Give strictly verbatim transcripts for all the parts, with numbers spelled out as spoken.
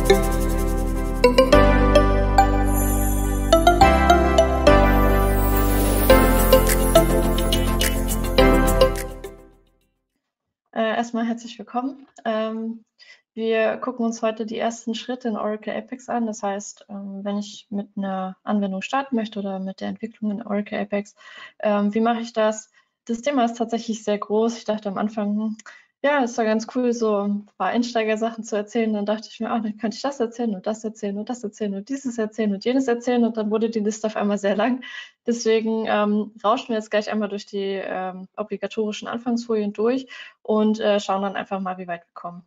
Äh, erstmal herzlich willkommen. Ähm, wir gucken uns heute die ersten Schritte in Oracle Apex an. Das heißt, ähm, wenn ich mit einer Anwendung starten möchte oder mit der Entwicklung in Oracle Apex, ähm, wie mache ich das? Das Thema ist tatsächlich sehr groß. Ich dachte am Anfang, hm, ja, ist doch ganz cool, so ein paar Einsteigersachen zu erzählen. Dann dachte ich mir, ach, dann könnte ich das erzählen und das erzählen und das erzählen und dieses erzählen und jenes erzählen. Und dann wurde die Liste auf einmal sehr lang. Deswegen ähm, rauschen wir jetzt gleich einmal durch die ähm, obligatorischen Anfangsfolien durch und äh, schauen dann einfach mal, wie weit wir kommen.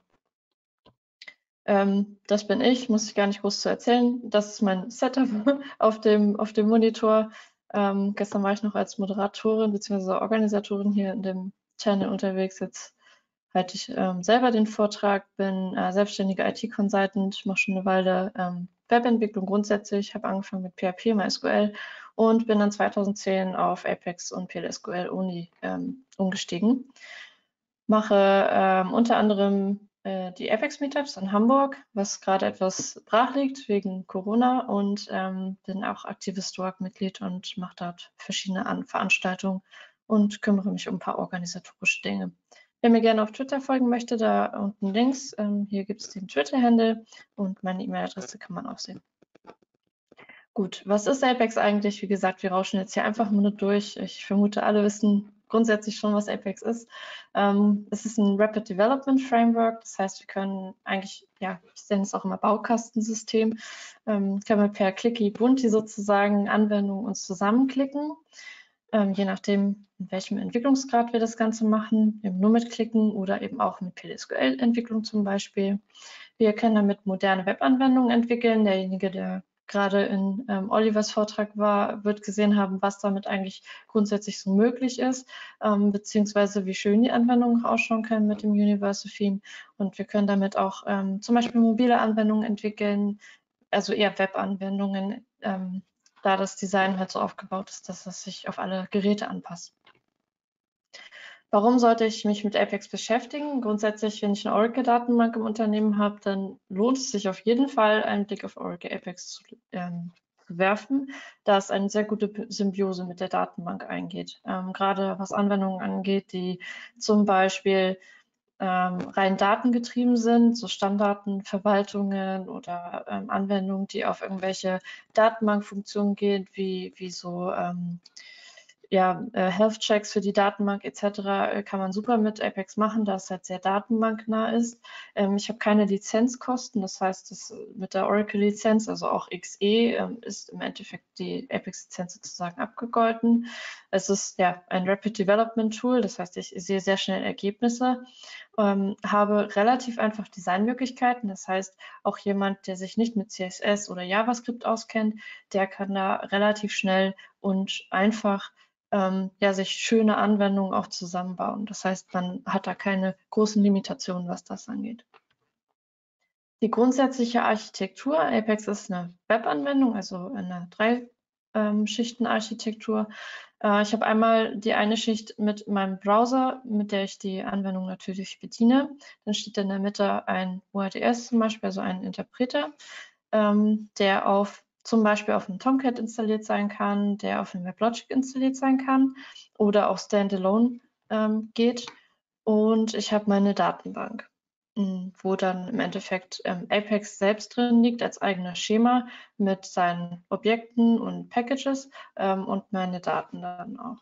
Ähm, das bin ich, muss ich gar nicht groß zu erzählen. Das ist mein Setup auf dem, auf dem Monitor. Ähm, gestern war ich noch als Moderatorin bzw. Organisatorin hier in dem Channel unterwegs. Jetzt halte ich ähm, selber den Vortrag, bin äh, selbstständiger I T-Consultant, mache schon eine Weile ähm, Webentwicklung grundsätzlich, habe angefangen mit P H P, MySQL und bin dann zweitausendzehn auf Apex und P L S Q L Uni ähm, umgestiegen. Mache ähm, unter anderem äh, die Apex Meetups in Hamburg, was gerade etwas brach liegt wegen Corona, und ähm, bin auch aktives Stoag-Mitglied und mache dort verschiedene An Veranstaltungen und kümmere mich um ein paar organisatorische Dinge. Wer mir gerne auf Twitter folgen möchte, da unten links, ähm, hier gibt es den Twitter-Handle und meine E-Mail-Adresse kann man auch sehen. Gut, was ist Apex eigentlich? Wie gesagt, wir rauschen jetzt hier einfach nur durch. Ich vermute, alle wissen grundsätzlich schon, was Apex ist. Ähm, es ist ein Rapid Development Framework. Das heißt, wir können eigentlich, ja, ich nenne es auch immer Baukastensystem, ähm, können wir per Clicky Bunti sozusagen Anwendungen uns zusammenklicken. Ähm, je nachdem, in welchem Entwicklungsgrad wir das Ganze machen, eben nur mit Klicken oder eben auch mit P L S Q L-Entwicklung zum Beispiel. Wir können damit moderne Webanwendungen entwickeln. Derjenige, der gerade in ähm, Olivers Vortrag war, wird gesehen haben, was damit eigentlich grundsätzlich so möglich ist, ähm, beziehungsweise wie schön die Anwendungen ausschauen können mit dem Universal Theme. Und wir können damit auch ähm, zum Beispiel mobile Anwendungen entwickeln, also eher Webanwendungen, ähm, da das Design halt so aufgebaut ist, dass es sich auf alle Geräte anpasst. Warum sollte ich mich mit Apex beschäftigen? Grundsätzlich, wenn ich eine Oracle-Datenbank im Unternehmen habe, dann lohnt es sich auf jeden Fall, einen Blick auf Oracle Apex zu ähm, werfen, da es eine sehr gute Symbiose mit der Datenbank eingeht. Ähm, gerade was Anwendungen angeht, die zum Beispiel ähm, rein datengetrieben sind, so Stammdatenverwaltungen oder ähm, Anwendungen, die auf irgendwelche Datenbankfunktionen gehen, wie, wie so ähm, ja, äh, Health-Checks für die Datenbank et cetera äh, kann man super mit Apex machen, da es halt sehr datenbanknah ist. Ähm, ich habe keine Lizenzkosten, das heißt, das mit der Oracle-Lizenz, also auch X E, ähm, ist im Endeffekt die Apex-Lizenz sozusagen abgegolten. Es ist ja ein Rapid Development Tool, das heißt, ich sehe sehr schnell Ergebnisse, ähm, habe relativ einfach Designmöglichkeiten, das heißt, auch jemand, der sich nicht mit C S S oder JavaScript auskennt, der kann da relativ schnell und einfach ähm, ja, sich schöne Anwendungen auch zusammenbauen. Das heißt, man hat da keine großen Limitationen, was das angeht. Die grundsätzliche Architektur, Apex ist eine Webanwendung, also eine Drei-Schichten-Architektur. Äh, ich habe einmal die eine Schicht mit meinem Browser, mit der ich die Anwendung natürlich bediene. Dann steht in der Mitte ein O R D S zum Beispiel, also ein Interpreter, ähm, der auf zum Beispiel auf einem Tomcat installiert sein kann, der auf einem WebLogic installiert sein kann oder auch standalone ähm, geht. Und ich habe meine Datenbank, wo dann im Endeffekt ähm, Apex selbst drin liegt als eigenes Schema mit seinen Objekten und Packages ähm, und meine Daten dann auch.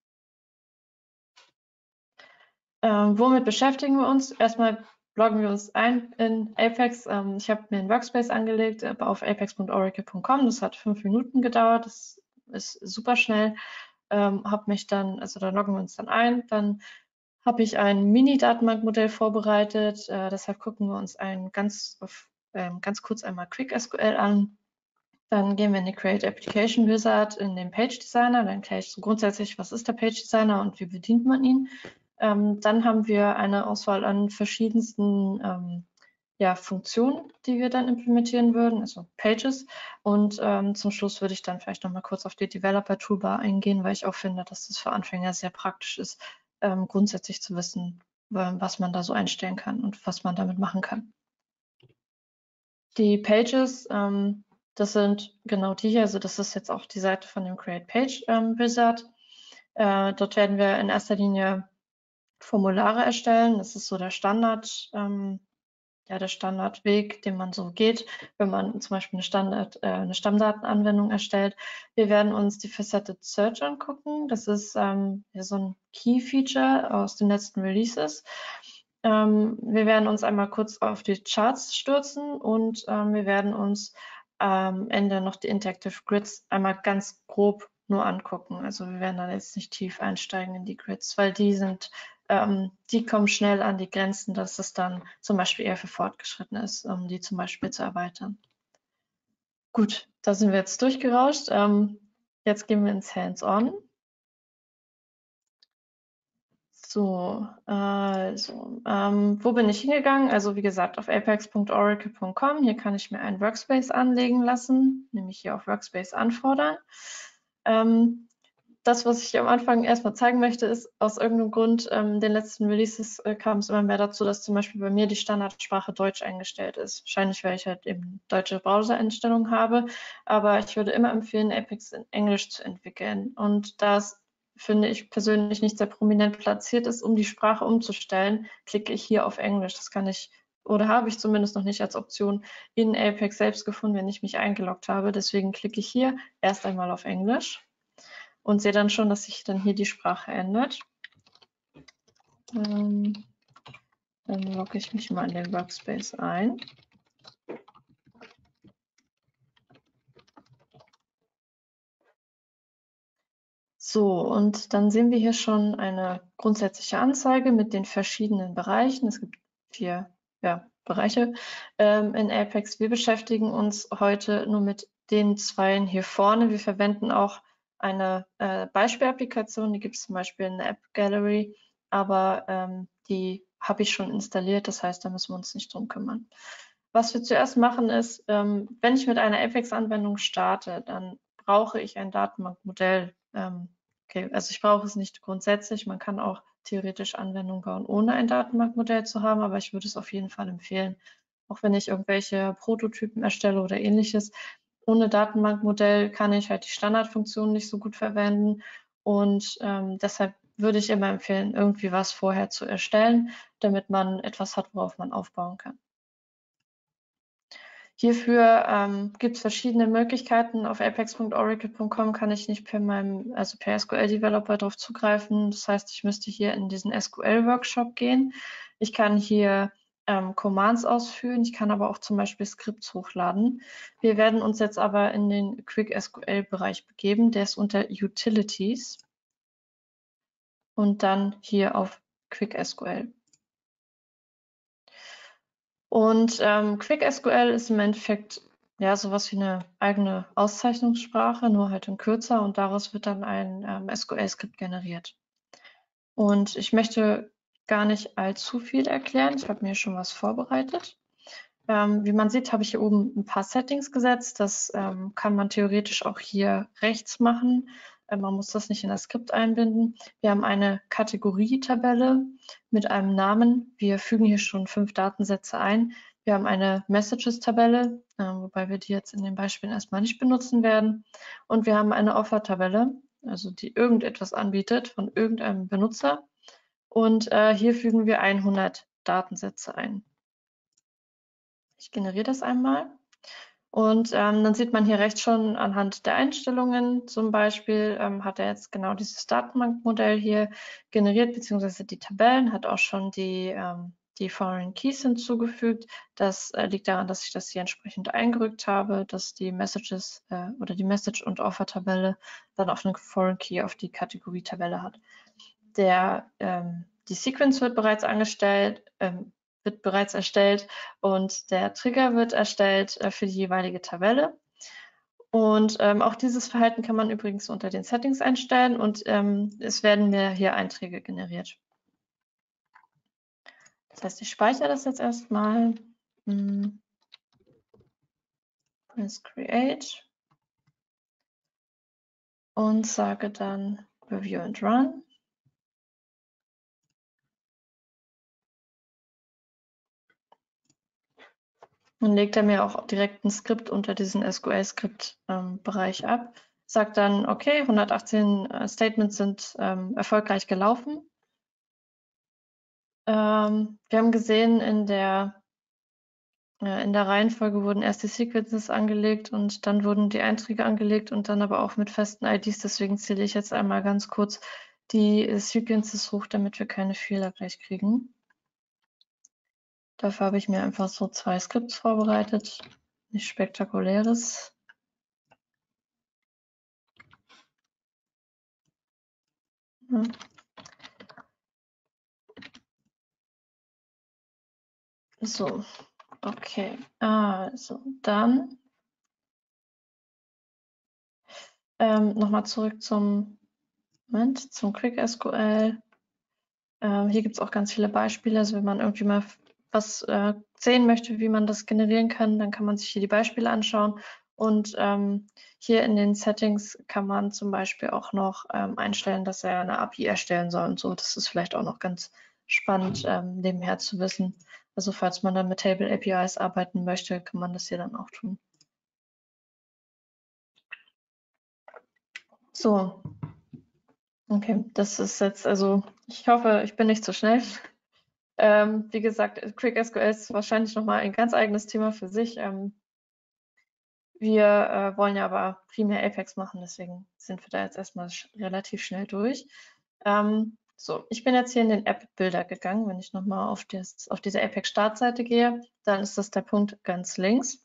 Ähm, womit beschäftigen wir uns? Erstmal loggen wir uns ein in Apex. Ähm, ich habe mir einen Workspace angelegt äh, auf apex punkt oracle punkt com. Das hat fünf Minuten gedauert. Das ist super schnell. Ähm, habe mich dann, also da loggen wir uns dann ein. Dann habe ich ein Mini-Datenbankmodell vorbereitet. Äh, deshalb gucken wir uns ein ganz, auf, ähm, ganz kurz einmal Quick S Q L an. Dann gehen wir in die Create Application Wizard in den Page Designer. Dann erkläre ich so grundsätzlich, was ist der Page Designer und wie bedient man ihn. Ähm, dann haben wir eine Auswahl an verschiedensten ähm, ja, Funktionen, die wir dann implementieren würden, also Pages. Und ähm, zum Schluss würde ich dann vielleicht noch mal kurz auf die Developer Toolbar eingehen, weil ich auch finde, dass das für Anfänger sehr praktisch ist, ähm, grundsätzlich zu wissen, was man da so einstellen kann und was man damit machen kann. Die Pages, ähm, das sind genau die hier, also das ist jetzt auch die Seite von dem Create Page ähm, Wizard. Äh, dort werden wir in erster Linie Formulare erstellen. Das ist so der Standard, ähm, ja, der Standardweg, den man so geht, wenn man zum Beispiel eine, Standard, äh, eine Stammdatenanwendung erstellt. Wir werden uns die Faceted Search angucken. Das ist ähm, ja, so ein Key-Feature aus den letzten Releases. Ähm, wir werden uns einmal kurz auf die Charts stürzen und ähm, wir werden uns am Ende noch die Interactive Grids einmal ganz grob nur angucken. Also wir werden dann jetzt nicht tief einsteigen in die Grids, weil die sind, ähm, die kommen schnell an die Grenzen, dass es dann zum Beispiel eher für Fortgeschrittene ist, um die zum Beispiel zu erweitern. Gut, da sind wir jetzt durchgerauscht. Ähm, jetzt gehen wir ins Hands-on. So, also, ähm, wo bin ich hingegangen? Also wie gesagt, auf apex punkt oracle punkt com. Hier kann ich mir einen Workspace anlegen lassen, nämlich hier auf Workspace anfordern. Ähm, das, was ich am Anfang erstmal zeigen möchte, ist aus irgendeinem Grund, ähm, in den letzten Releases äh, kam es immer mehr dazu, dass zum Beispiel bei mir die Standardsprache Deutsch eingestellt ist. Wahrscheinlich, weil ich halt eben deutsche Browser-Einstellungen habe. Aber ich würde immer empfehlen, Apex in Englisch zu entwickeln. Und da es, finde ich persönlich, nicht sehr prominent platziert ist, um die Sprache umzustellen, klicke ich hier auf Englisch. Das kann ich oder habe ich zumindest noch nicht als Option in Apex selbst gefunden, wenn ich mich eingeloggt habe. Deswegen klicke ich hier erst einmal auf Englisch und sehe dann schon, dass sich dann hier die Sprache ändert. Ähm, dann logge ich mich mal in den Workspace ein. So, und dann sehen wir hier schon eine grundsätzliche Anzeige mit den verschiedenen Bereichen. Es gibt vier ja, Bereiche ähm, in Apex. Wir beschäftigen uns heute nur mit den zweien hier vorne. Wir verwenden auch eine äh, Beispielapplikation, die gibt es zum Beispiel in der App Gallery, aber ähm, die habe ich schon installiert, das heißt, da müssen wir uns nicht drum kümmern. Was wir zuerst machen ist, ähm, wenn ich mit einer Apex-Anwendung starte, dann brauche ich ein Datenbankmodell. Ähm, okay, also ich brauche es nicht grundsätzlich. Man kann auch theoretisch Anwendungen bauen, ohne ein Datenbankmodell zu haben, aber ich würde es auf jeden Fall empfehlen. Auch wenn ich irgendwelche Prototypen erstelle oder ähnliches. Ohne Datenbankmodell kann ich halt die Standardfunktionen nicht so gut verwenden und ähm, deshalb würde ich immer empfehlen, irgendwie was vorher zu erstellen, damit man etwas hat, worauf man aufbauen kann. Hierfür ähm, gibt es verschiedene Möglichkeiten. Auf apex punkt oracle punkt com kann ich nicht per meinem, also per S Q L-Developer darauf zugreifen. Das heißt, ich müsste hier in diesen S Q L-Workshop gehen. Ich kann hier ähm, Commands ausführen. Ich kann aber auch zum Beispiel Skripts hochladen. Wir werden uns jetzt aber in den Quick S Q L-Bereich begeben. Der ist unter Utilities und dann hier auf Quick S Q L. Und ähm, Quick S Q L ist im Endeffekt ja sowas wie eine eigene Auszeichnungssprache, nur halt in kürzer und daraus wird dann ein ähm, S Q L-Skript generiert. Und ich möchte gar nicht allzu viel erklären. Ich habe mir schon was vorbereitet. Ähm, wie man sieht, habe ich hier oben ein paar Settings gesetzt. Das ähm, kann man theoretisch auch hier rechts machen. Äh, man muss das nicht in das Skript einbinden. Wir haben eine Kategorietabelle mit einem Namen. Wir fügen hier schon fünf Datensätze ein. Wir haben eine Messages-Tabelle, äh, wobei wir die jetzt in den Beispielen erstmal nicht benutzen werden. Und wir haben eine Offer-Tabelle, also die irgendetwas anbietet von irgendeinem Benutzer. Und äh, hier fügen wir hundert Datensätze ein. Ich generiere das einmal. Und ähm, dann sieht man hier rechts schon anhand der Einstellungen, zum Beispiel ähm, hat er jetzt genau dieses Datenbankmodell hier generiert, beziehungsweise die Tabellen, hat auch schon die, ähm, die Foreign Keys hinzugefügt. Das äh, liegt daran, dass ich das hier entsprechend eingerückt habe, dass die Messages äh, oder die Message- und Offer-Tabelle dann auch eine Foreign Key auf die Kategorie-Tabelle hat. Der, ähm, die Sequence wird bereits angestellt, ähm, wird bereits erstellt und der Trigger wird erstellt äh, für die jeweilige Tabelle. Und ähm, auch dieses Verhalten kann man übrigens unter den Settings einstellen und ähm, es werden mir hier Einträge generiert. Das heißt, ich speichere das jetzt erstmal. Hm. Press Create und sage dann Review and Run. Dann legt er mir auch direkt ein Skript unter diesen S Q L-Skript-Bereich ähm, ab, sagt dann, okay, hundertachtzehn äh, Statements sind ähm, erfolgreich gelaufen. Ähm, wir haben gesehen, in der, äh, in der Reihenfolge wurden erst die Sequences angelegt und dann wurden die Einträge angelegt und dann aber auch mit festen I Ds. Deswegen zähle ich jetzt einmal ganz kurz die äh, Sequences hoch, damit wir keine Fehler gleich kriegen. Dafür habe ich mir einfach so zwei Skripts vorbereitet. Nichts Spektakuläres. Hm. So, okay. Also dann ähm, nochmal zurück zum, Moment, zum Quick S Q L. Ähm, hier gibt es auch ganz viele Beispiele. Also wenn man irgendwie mal was äh, sehen möchte, wie man das generieren kann, dann kann man sich hier die Beispiele anschauen. Und ähm, hier in den Settings kann man zum Beispiel auch noch ähm, einstellen, dass er eine A P I erstellen soll und so. Das ist vielleicht auch noch ganz spannend ähm, nebenher zu wissen. Also falls man dann mit Table A P Is arbeiten möchte, kann man das hier dann auch tun. So, okay, das ist jetzt, also ich hoffe, ich bin nicht zu schnell. Ähm, wie gesagt, Quick S Q L ist wahrscheinlich nochmal ein ganz eigenes Thema für sich. Ähm, wir äh, wollen ja aber primär Apex machen, deswegen sind wir da jetzt erstmal sch relativ schnell durch. Ähm, so, ich bin jetzt hier in den App-Builder gegangen. Wenn ich nochmal auf, auf diese Apex-Startseite gehe, dann ist das der Punkt ganz links.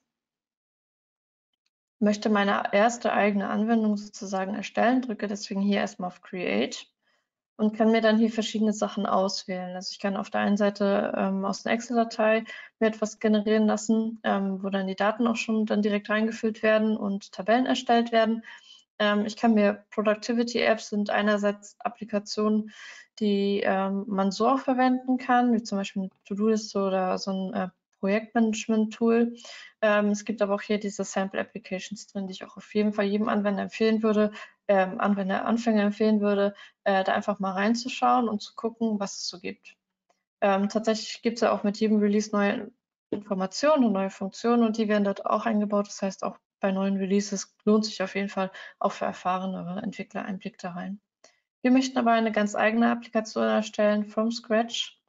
Ich möchte meine erste eigene Anwendung sozusagen erstellen, drücke deswegen hier erstmal auf Create und kann mir dann hier verschiedene Sachen auswählen. Also ich kann auf der einen Seite ähm, aus einer Excel-Datei mir etwas generieren lassen, ähm, wo dann die Daten auch schon dann direkt reingefüllt werden und Tabellen erstellt werden. Ähm, ich kann mir Productivity-Apps sind einerseits Applikationen, die ähm, man so auch verwenden kann, wie zum Beispiel eine To-Do-Liste oder so ein äh, Projektmanagement-Tool. Ähm, es gibt aber auch hier diese Sample-Applications drin, die ich auch auf jeden Fall jedem Anwender empfehlen würde, ähm, Anwender, Anfänger empfehlen würde, äh, da einfach mal reinzuschauen und zu gucken, was es so gibt. Ähm, tatsächlich gibt es ja auch mit jedem Release neue Informationen und neue Funktionen und die werden dort auch eingebaut. Das heißt, auch bei neuen Releases lohnt sich auf jeden Fall auch für erfahrenere Entwickler ein Blick da rein. Wir möchten aber eine ganz eigene Applikation erstellen from scratch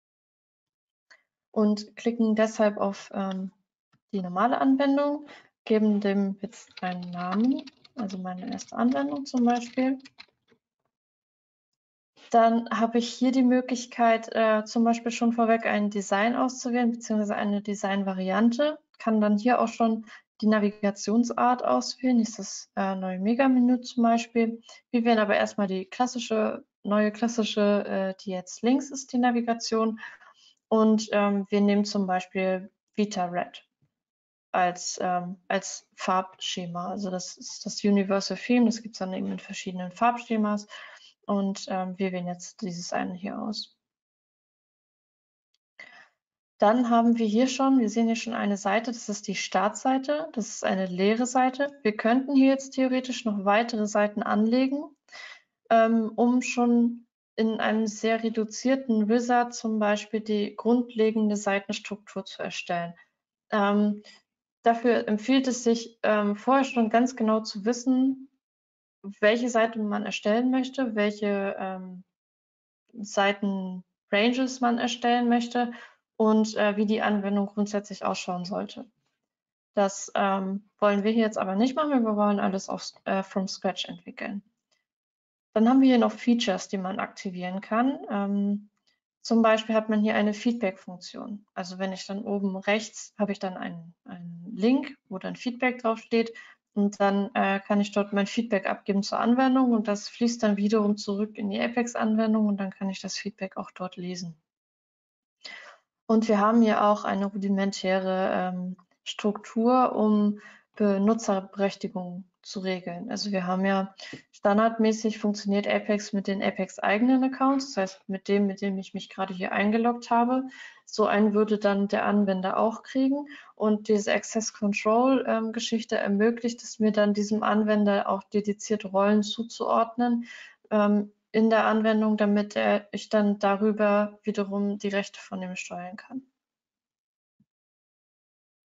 und klicken deshalb auf ähm, die normale Anwendung, geben dem jetzt einen Namen, also meine erste Anwendung zum Beispiel. Dann habe ich hier die Möglichkeit, äh, zum Beispiel schon vorweg ein Design auszuwählen, beziehungsweise eine Designvariante. Kann dann hier auch schon die Navigationsart auswählen, ist das äh, neue Mega-Menü zum Beispiel. Wir wählen aber erstmal die klassische, neue klassische, äh, die jetzt links ist, die Navigation. Und ähm, wir nehmen zum Beispiel Vita Red als, ähm, als Farbschema. Also das ist das Universal Theme, das gibt es dann eben in verschiedenen Farbschemas. Und ähm, wir wählen jetzt dieses eine hier aus. Dann haben wir hier schon, wir sehen hier schon eine Seite, das ist die Startseite, das ist eine leere Seite. Wir könnten hier jetzt theoretisch noch weitere Seiten anlegen, ähm, um schon in einem sehr reduzierten Wizard zum Beispiel die grundlegende Seitenstruktur zu erstellen. Ähm, dafür empfiehlt es sich, ähm, vorher schon ganz genau zu wissen, welche Seite man erstellen möchte, welche ähm, Seitenranges man erstellen möchte und äh, wie die Anwendung grundsätzlich ausschauen sollte. Das ähm, wollen wir hier jetzt aber nicht machen, wir wollen alles auf, äh, from scratch entwickeln. Dann haben wir hier noch Features, die man aktivieren kann. Ähm, zum Beispiel hat man hier eine Feedback-Funktion. Also wenn ich dann oben rechts habe ich dann einen, einen Link, wo dann Feedback draufsteht und dann äh, kann ich dort mein Feedback abgeben zur Anwendung und das fließt dann wiederum zurück in die Apex-Anwendung und dann kann ich das Feedback auch dort lesen. Und wir haben hier auch eine rudimentäre ähm, Struktur, um Benutzerberechtigungen zu regeln. Also wir haben ja standardmäßig funktioniert Apex mit den Apex eigenen Accounts, das heißt mit dem, mit dem ich mich gerade hier eingeloggt habe. So einen würde dann der Anwender auch kriegen und diese Access Control ähm, Geschichte ermöglicht es mir dann diesem Anwender auch dedizierte Rollen zuzuordnen, ähm, in der Anwendung, damit er, ich dann darüber wiederum die Rechte von ihm steuern kann.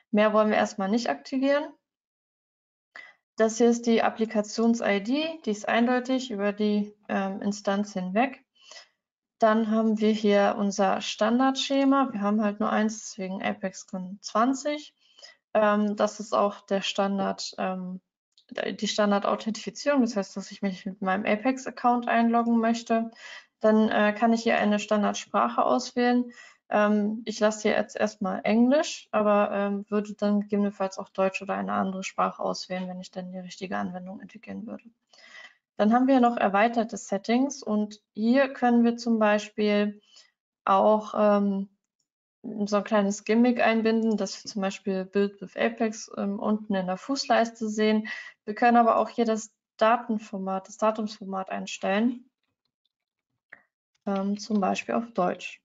Mehr wollen wir erstmal nicht aktivieren. Das hier ist die Applikations-I D, die ist eindeutig über die ähm, Instanz hinweg. Dann haben wir hier unser Standardschema. Wir haben halt nur eins, deswegen Apex zwanzig. Ähm, das ist auch der Standard, ähm, die Standard-Authentifizierung. Das heißt, dass ich mich mit meinem Apex-Account einloggen möchte. Dann äh, kann ich hier eine Standardsprache auswählen. Ähm, ich lasse hier jetzt erstmal Englisch, aber ähm, würde dann gegebenenfalls auch Deutsch oder eine andere Sprache auswählen, wenn ich dann die richtige Anwendung entwickeln würde. Dann haben wir noch erweiterte Settings und hier können wir zum Beispiel auch ähm, so ein kleines Gimmick einbinden, dass wir zum Beispiel Build with Apex ähm, unten in der Fußleiste sehen. Wir können aber auch hier das Datenformat, das Datumsformat einstellen, ähm, zum Beispiel auf Deutsch.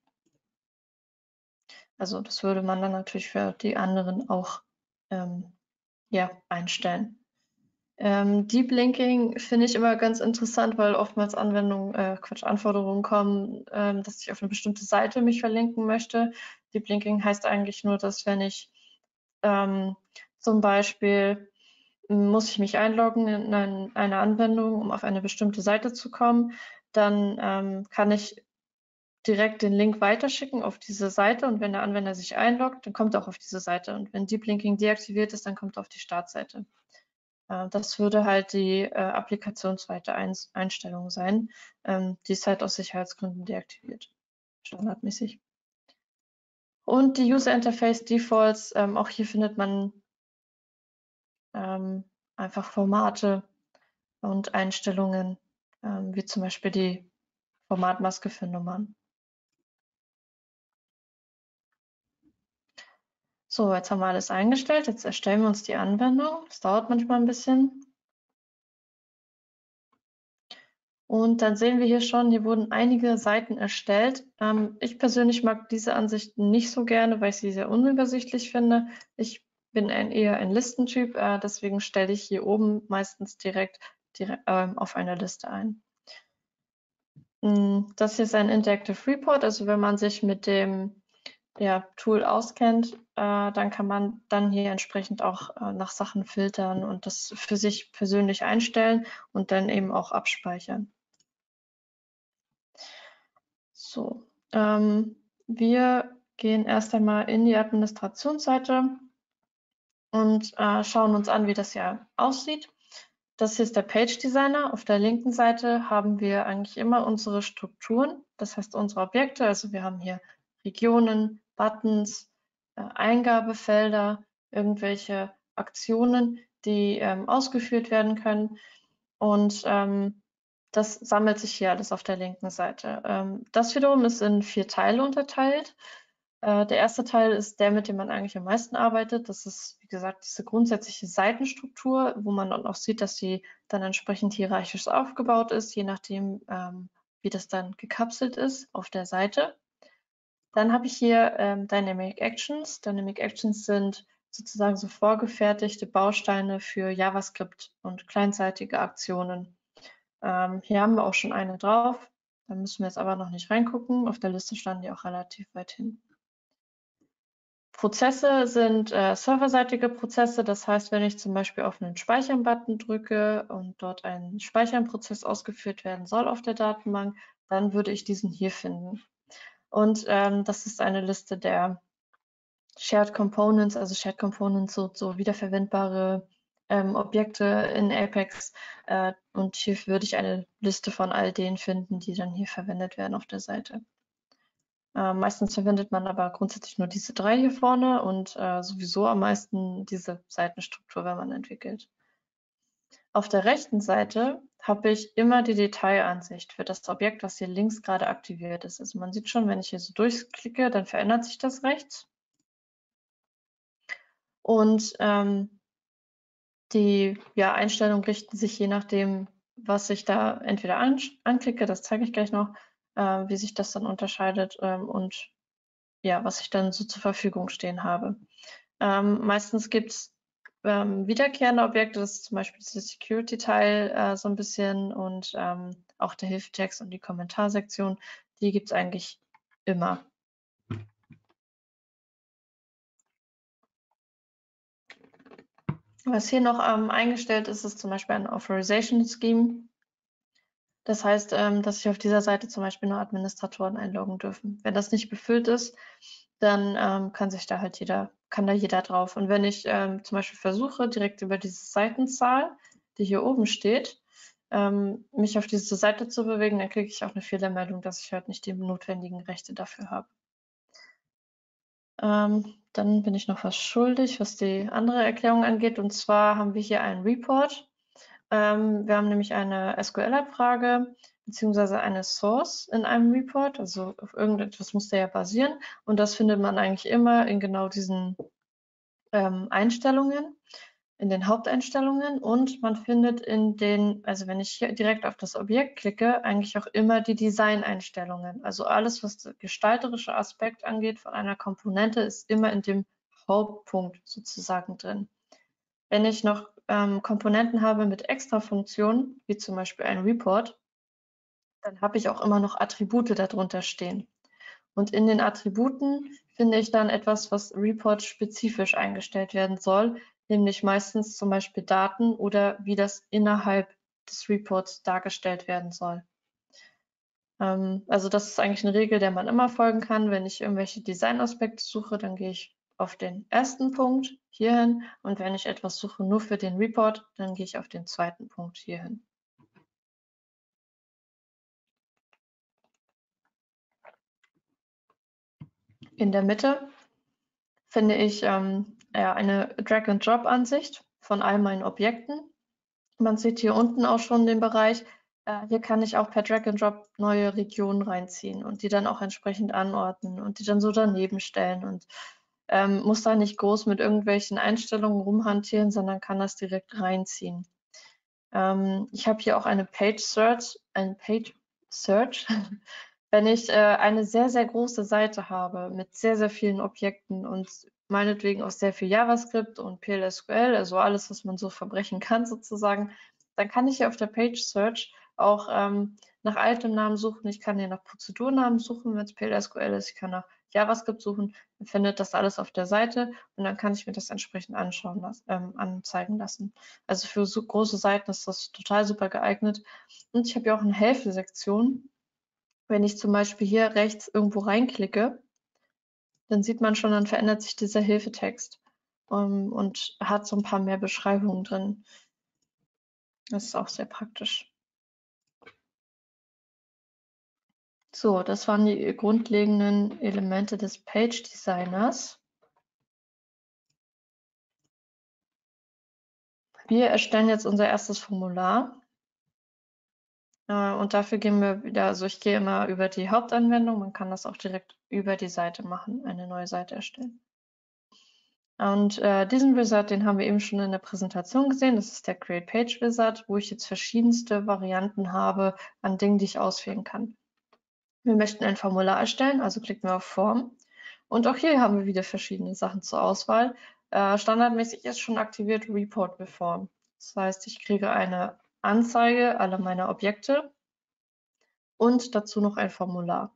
Also das würde man dann natürlich für die anderen auch ähm, ja, einstellen. Ähm, Deep Linking finde ich immer ganz interessant, weil oftmals Anwendungen, äh, Quatsch, Anforderungen kommen, ähm, dass ich auf eine bestimmte Seite mich verlinken möchte. Deep Linking heißt eigentlich nur, dass wenn ich ähm, zum Beispiel muss ich mich einloggen in ein, eine Anwendung, um auf eine bestimmte Seite zu kommen, dann ähm, kann ich direkt den Link weiterschicken auf diese Seite und wenn der Anwender sich einloggt, dann kommt er auch auf diese Seite und wenn Deep Linking deaktiviert ist, dann kommt er auf die Startseite. Äh, das würde halt die äh, applikationsweite Ein Einstellung sein. Ähm, die ist halt aus Sicherheitsgründen deaktiviert, standardmäßig. Und die User Interface Defaults, ähm, auch hier findet man ähm, einfach Formate und Einstellungen, ähm, wie zum Beispiel die Formatmaske für Nummern. So, jetzt haben wir alles eingestellt. Jetzt erstellen wir uns die Anwendung. Das dauert manchmal ein bisschen. Und dann sehen wir hier schon, hier wurden einige Seiten erstellt. Ähm, ich persönlich mag diese Ansicht nicht so gerne, weil ich sie sehr unübersichtlich finde. Ich bin ein, eher ein Listentyp, äh, deswegen stelle ich hier oben meistens direkt, direkt ähm, auf eine Liste ein. Das hier ist ein Interactive Report, also wenn man sich mit dem ja, Tool auskennt, äh, dann kann man dann hier entsprechend auch äh, nach Sachen filtern und das für sich persönlich einstellen und dann eben auch abspeichern. So, ähm, wir gehen erst einmal in die Administrationsseite und äh, schauen uns an, wie das hier aussieht. Das hier ist der Page Designer. Auf der linken Seite haben wir eigentlich immer unsere Strukturen, das heißt unsere Objekte. Also wir haben hier Regionen, Buttons, äh, Eingabefelder, irgendwelche Aktionen, die ähm, ausgeführt werden können. Und ähm, das sammelt sich hier alles auf der linken Seite. Ähm, das wiederum ist in vier Teile unterteilt. Äh, der erste Teil ist der, mit dem man eigentlich am meisten arbeitet. Das ist, wie gesagt, diese grundsätzliche Seitenstruktur, wo man dann auch sieht, dass sie dann entsprechend hierarchisch aufgebaut ist, je nachdem, ähm, wie das dann gekapselt ist auf der Seite. Dann habe ich hier ähm, Dynamic Actions. Dynamic Actions sind sozusagen so vorgefertigte Bausteine für JavaScript und kleinseitige Aktionen. Ähm, hier haben wir auch schon eine drauf. Da müssen wir jetzt aber noch nicht reingucken. Auf der Liste standen die auch relativ weit hinten. Prozesse sind äh, serverseitige Prozesse. Das heißt, wenn ich zum Beispiel auf einen Speichern-Button drücke und dort ein Speichern-Prozess ausgeführt werden soll auf der Datenbank, dann würde ich diesen hier finden. Und ähm, das ist eine Liste der Shared Components, also Shared Components, so, so wiederverwendbare ähm, Objekte in Apex. Äh, und hier würde ich eine Liste von all denen finden, die dann hier verwendet werden auf der Seite. Äh, meistens verwendet man aber grundsätzlich nur diese drei hier vorne und äh, sowieso am meisten diese Seitenstruktur, wenn man entwickelt. Auf der rechten Seite habe ich immer die Detailansicht für das Objekt, was hier links gerade aktiviert ist. Also man sieht schon, wenn ich hier so durchklicke, dann verändert sich das rechts. Und ähm, die ja, Einstellungen richten sich je nachdem, was ich da entweder an, anklicke, das zeige ich gleich noch, äh, wie sich das dann unterscheidet ähm, und ja, was ich dann so zur Verfügung stehen habe. Ähm, meistens gibt es ähm, wiederkehrende Objekte, das ist zum Beispiel der Security-Teil äh, so ein bisschen und ähm, auch der Hilfetext und die Kommentarsektion, die gibt es eigentlich immer. Was hier noch ähm, eingestellt ist, ist zum Beispiel ein Authorization Scheme. Das heißt, ähm, dass sich auf dieser Seite zum Beispiel nur Administratoren einloggen dürfen. Wenn das nicht befüllt ist, dann ähm, kann sich da halt jeder, kann da jeder drauf. Und wenn ich ähm, zum Beispiel versuche, direkt über diese Seitenzahl, die hier oben steht, ähm, mich auf diese Seite zu bewegen, dann kriege ich auch eine Fehlermeldung, dass ich halt nicht die notwendigen Rechte dafür habe. Ähm, dann bin ich noch was schuldig, was die andere Erklärung angeht. Und zwar haben wir hier einen Report. Ähm, wir haben nämlich eine S Q L-Abfrage beziehungsweise eine Source in einem Report. Also auf irgendetwas muss der ja basieren. Und das findet man eigentlich immer in genau diesen ähm, Einstellungen, in den Haupteinstellungen. Und man findet in den, also wenn ich hier direkt auf das Objekt klicke, eigentlich auch immer die Design-Einstellungen. Also alles, was der gestalterische Aspekt angeht von einer Komponente, ist immer in dem Hauptpunkt sozusagen drin. Wenn ich noch ähm, Komponenten habe mit Extra-Funktionen, wie zum Beispiel ein Report, dann habe ich auch immer noch Attribute darunter stehen. Und in den Attributen finde ich dann etwas, was Report-spezifisch eingestellt werden soll, nämlich meistens zum Beispiel Daten oder wie das innerhalb des Reports dargestellt werden soll. Ähm, also das ist eigentlich eine Regel, der man immer folgen kann. Wenn ich irgendwelche Designaspekte suche, dann gehe ich auf den ersten Punkt hierhin und wenn ich etwas suche nur für den Report, dann gehe ich auf den zweiten Punkt hierhin. In der Mitte finde ich ähm, ja, eine Drag-and-Drop-Ansicht von all meinen Objekten. Man sieht hier unten auch schon den Bereich. Äh, hier kann ich auch per Drag-and-Drop neue Regionen reinziehen und die dann auch entsprechend anordnen und die dann so daneben stellen und ähm, muss da nicht groß mit irgendwelchen Einstellungen rumhantieren, sondern kann das direkt reinziehen. Ähm, ich habe hier auch eine Page Search, ein Page Search. Wenn ich äh, eine sehr, sehr große Seite habe mit sehr, sehr vielen Objekten und meinetwegen auch sehr viel JavaScript und P L S Q L, also alles, was man so verbrechen kann sozusagen, dann kann ich hier auf der Page Search auch ähm, nach Itemnamen suchen. Ich kann hier nach Prozedurnamen suchen, wenn es P L S Q L ist. Ich kann nach JavaScript suchen. Dann findet das alles auf der Seite und dann kann ich mir das entsprechend anschauen lassen, ähm, anzeigen lassen. Also für so große Seiten ist das total super geeignet. Und ich habe ja auch eine Hilfesektion. Wenn ich zum Beispiel hier rechts irgendwo reinklicke, dann sieht man schon, dann verändert sich dieser Hilfetext um, und hat so ein paar mehr Beschreibungen drin. Das ist auch sehr praktisch. So, das waren die grundlegenden Elemente des Page Designers. Wir erstellen jetzt unser erstes Formular. Äh, und dafür gehen wir wieder, also ich gehe immer über die Hauptanwendung. Man kann das auch direkt über die Seite machen, eine neue Seite erstellen. Und äh, diesen Wizard, den haben wir eben schon in der Präsentation gesehen. Das ist der Create Page Wizard, wo ich jetzt verschiedenste Varianten habe an Dingen, die ich auswählen kann. Wir möchten ein Formular erstellen, also klicken wir auf Form. Und auch hier haben wir wieder verschiedene Sachen zur Auswahl. Äh, standardmäßig ist schon aktiviert Report with Form. Das heißt, ich kriege eine Anzeige aller meiner Objekte und dazu noch ein Formular.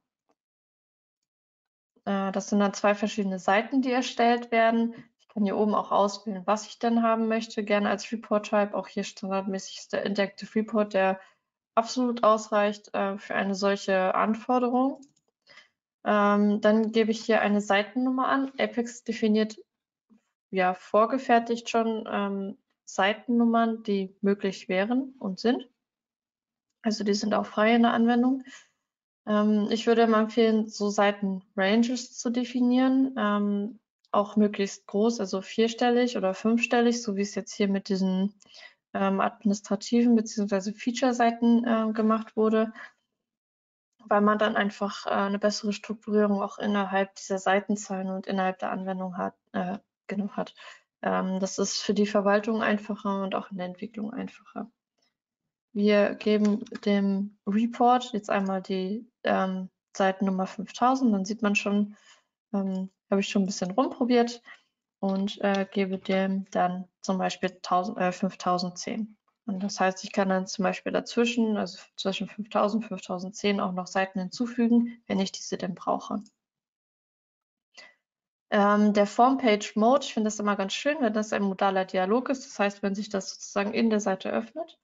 Äh, das sind dann zwei verschiedene Seiten, die erstellt werden. Ich kann hier oben auch auswählen, was ich denn haben möchte, gerne als Report-Type. Auch hier standardmäßig ist der Interactive Report, der absolut ausreicht äh, für eine solche Anforderung. Ähm, dann gebe ich hier eine Seitennummer an. Apex definiert ja vorgefertigt schon ähm, Seitennummern, die möglich wären und sind. Also die sind auch frei in der Anwendung. Ähm, ich würde mal empfehlen, so Seitenranges zu definieren, ähm, auch möglichst groß, also vierstellig oder fünfstellig, so wie es jetzt hier mit diesen ähm, administrativen bzw. Feature-Seiten äh, gemacht wurde, weil man dann einfach äh, eine bessere Strukturierung auch innerhalb dieser Seitenzahlen und innerhalb der Anwendung hat. Äh, genau hat. Ähm, das ist für die Verwaltung einfacher und auch in der Entwicklung einfacher. Wir geben dem Report jetzt einmal die ähm, Seitennummer fünftausend, dann sieht man schon, ähm, habe ich schon ein bisschen rumprobiert und äh, gebe dem dann zum Beispiel tausend, äh, fünftausendzehn. Und das heißt, ich kann dann zum Beispiel dazwischen, also zwischen fünftausend und fünftausendzehn auch noch Seiten hinzufügen, wenn ich diese denn brauche. Ähm, der Form-Page-Mode, ich finde das immer ganz schön, wenn das ein modaler Dialog ist. Das heißt, wenn sich das sozusagen in der Seite öffnet,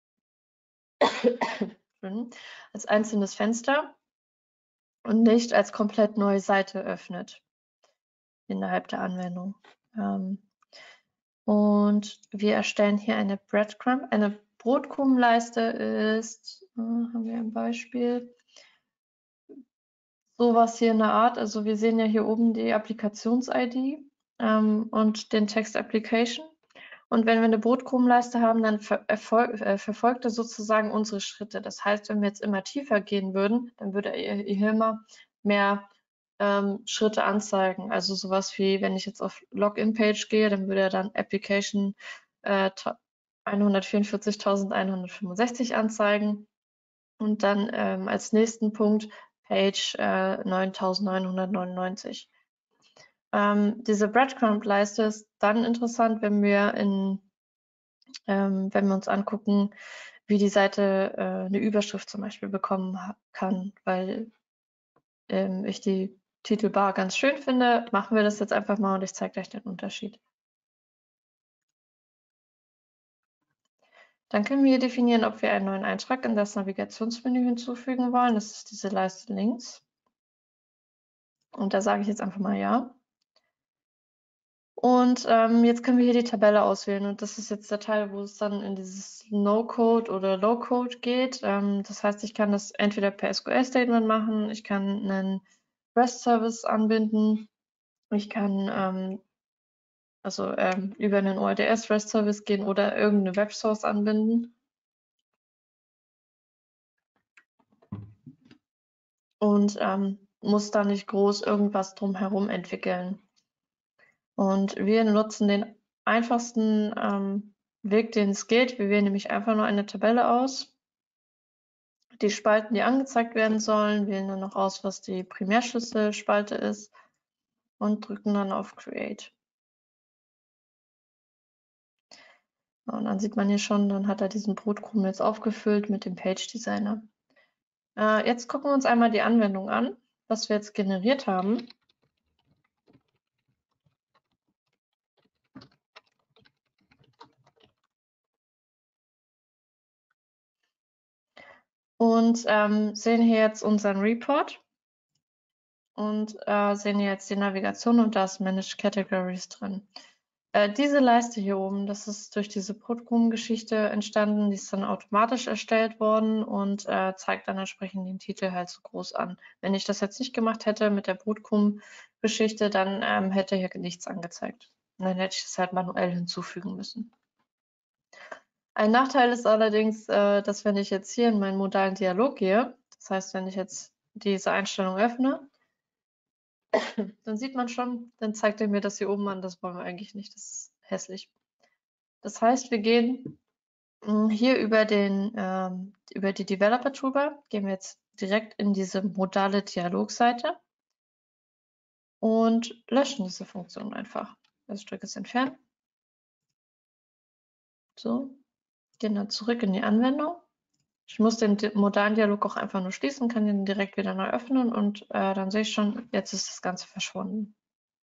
als einzelnes Fenster und nicht als komplett neue Seite öffnet innerhalb der Anwendung. Ähm, und wir erstellen hier eine Breadcrumb. Eine Brotkrumenleiste ist, äh, haben wir ein Beispiel, sowas hier in der Art. Also wir sehen ja hier oben die Applikations-I D ähm, und den Text Application. Und wenn wir eine Brotkrumenleiste haben, dann ver äh, verfolgt er sozusagen unsere Schritte. Das heißt, wenn wir jetzt immer tiefer gehen würden, dann würde er hier immer mehr ähm, Schritte anzeigen. Also sowas wie, wenn ich jetzt auf Login-Page gehe, dann würde er dann Application äh, hundertvierundvierzigtausendeinhundertfünfundsechzig anzeigen. Und dann ähm, als nächsten Punkt Page äh, neuntausendneunhundertneunundneunzig. Ähm, diese Breadcrumb-Leiste ist dann interessant, wenn wir in ähm, wenn wir uns angucken, wie die Seite äh, eine Überschrift zum Beispiel bekommen kann, weil ähm, ich die Titelbar ganz schön finde, machen wir das jetzt einfach mal und ich zeige euch den Unterschied. Dann können wir hier definieren, ob wir einen neuen Eintrag in das Navigationsmenü hinzufügen wollen. Das ist diese Leiste links. Und da sage ich jetzt einfach mal ja. Und ähm, jetzt können wir hier die Tabelle auswählen und das ist jetzt der Teil, wo es dann in dieses No-Code oder Low-Code geht. Ähm, das heißt, ich kann das entweder per S Q L-Statement machen, ich kann einen REST-Service anbinden, ich kann ähm, also ähm, über einen O R D S-REST-Service gehen oder irgendeine Web-Source anbinden. Und ähm, muss da nicht groß irgendwas drumherum entwickeln. Und wir nutzen den einfachsten ähm, Weg, den es geht. Wir wählen nämlich einfach nur eine Tabelle aus, die Spalten, die angezeigt werden sollen, wählen dann noch aus, was die Primärschlüsselspalte ist und drücken dann auf Create. Und dann sieht man hier schon, dann hat er diesen Brotkrumen jetzt aufgefüllt mit dem Page Designer. Äh, jetzt gucken wir uns einmal die Anwendung an, was wir jetzt generiert haben. Und ähm, sehen hier jetzt unseren Report und äh, sehen hier jetzt die Navigation und da ist Managed Categories drin. Äh, diese Leiste hier oben, das ist durch diese Brotkrumen-Geschichte entstanden, die ist dann automatisch erstellt worden und äh, zeigt dann entsprechend den Titel halt so groß an. Wenn ich das jetzt nicht gemacht hätte mit der Brotkrumen-Geschichte, dann ähm, hätte hier nichts angezeigt. Und dann hätte ich das halt manuell hinzufügen müssen. Ein Nachteil ist allerdings, äh, dass wenn ich jetzt hier in meinen modalen Dialog gehe, das heißt, wenn ich jetzt diese Einstellung öffne, dann sieht man schon, dann zeigt er mir das hier oben an. Das wollen wir eigentlich nicht, das ist hässlich. Das heißt, wir gehen mh, hier über, den, ähm, über die Developer Toolbar, gehen wir jetzt direkt in diese modale Dialogseite und löschen diese Funktion einfach. Das Stück ist entfernt. So, gehen dann zurück in die Anwendung. Ich muss den modalen Dialog auch einfach nur schließen, kann den direkt wieder neu öffnen und äh, dann sehe ich schon, jetzt ist das Ganze verschwunden.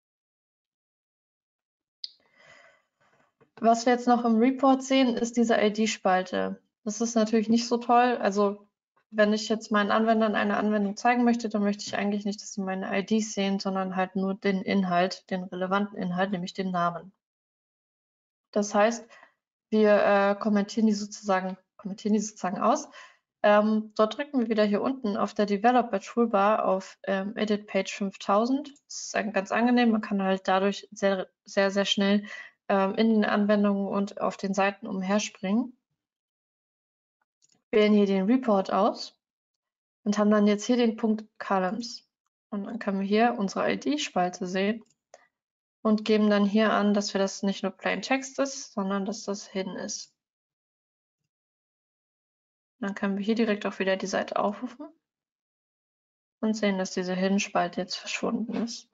Was wir jetzt noch im Report sehen, ist diese I D-Spalte. Das ist natürlich nicht so toll. Also wenn ich jetzt meinen Anwendern eine Anwendung zeigen möchte, dann möchte ich eigentlich nicht, dass sie meine I Ds sehen, sondern halt nur den Inhalt, den relevanten Inhalt, nämlich den Namen. Das heißt, wir äh, kommentieren die sozusagen, kommentieren die sozusagen aus. Ähm, dort drücken wir wieder hier unten auf der Developer Toolbar auf ähm, Edit Page fünftausend. Das ist ganz angenehm. Man kann halt dadurch sehr, sehr, sehr schnell ähm, in den Anwendungen und auf den Seiten umherspringen. Wählen hier den Report aus und haben dann jetzt hier den Punkt Columns. Und dann können wir hier unsere I D-Spalte sehen und geben dann hier an, dass wir das nicht nur Plain Text ist, sondern dass das Hidden ist. Dann können wir hier direkt auch wieder die Seite aufrufen und sehen, dass diese Hidden-Spalte jetzt verschwunden ist.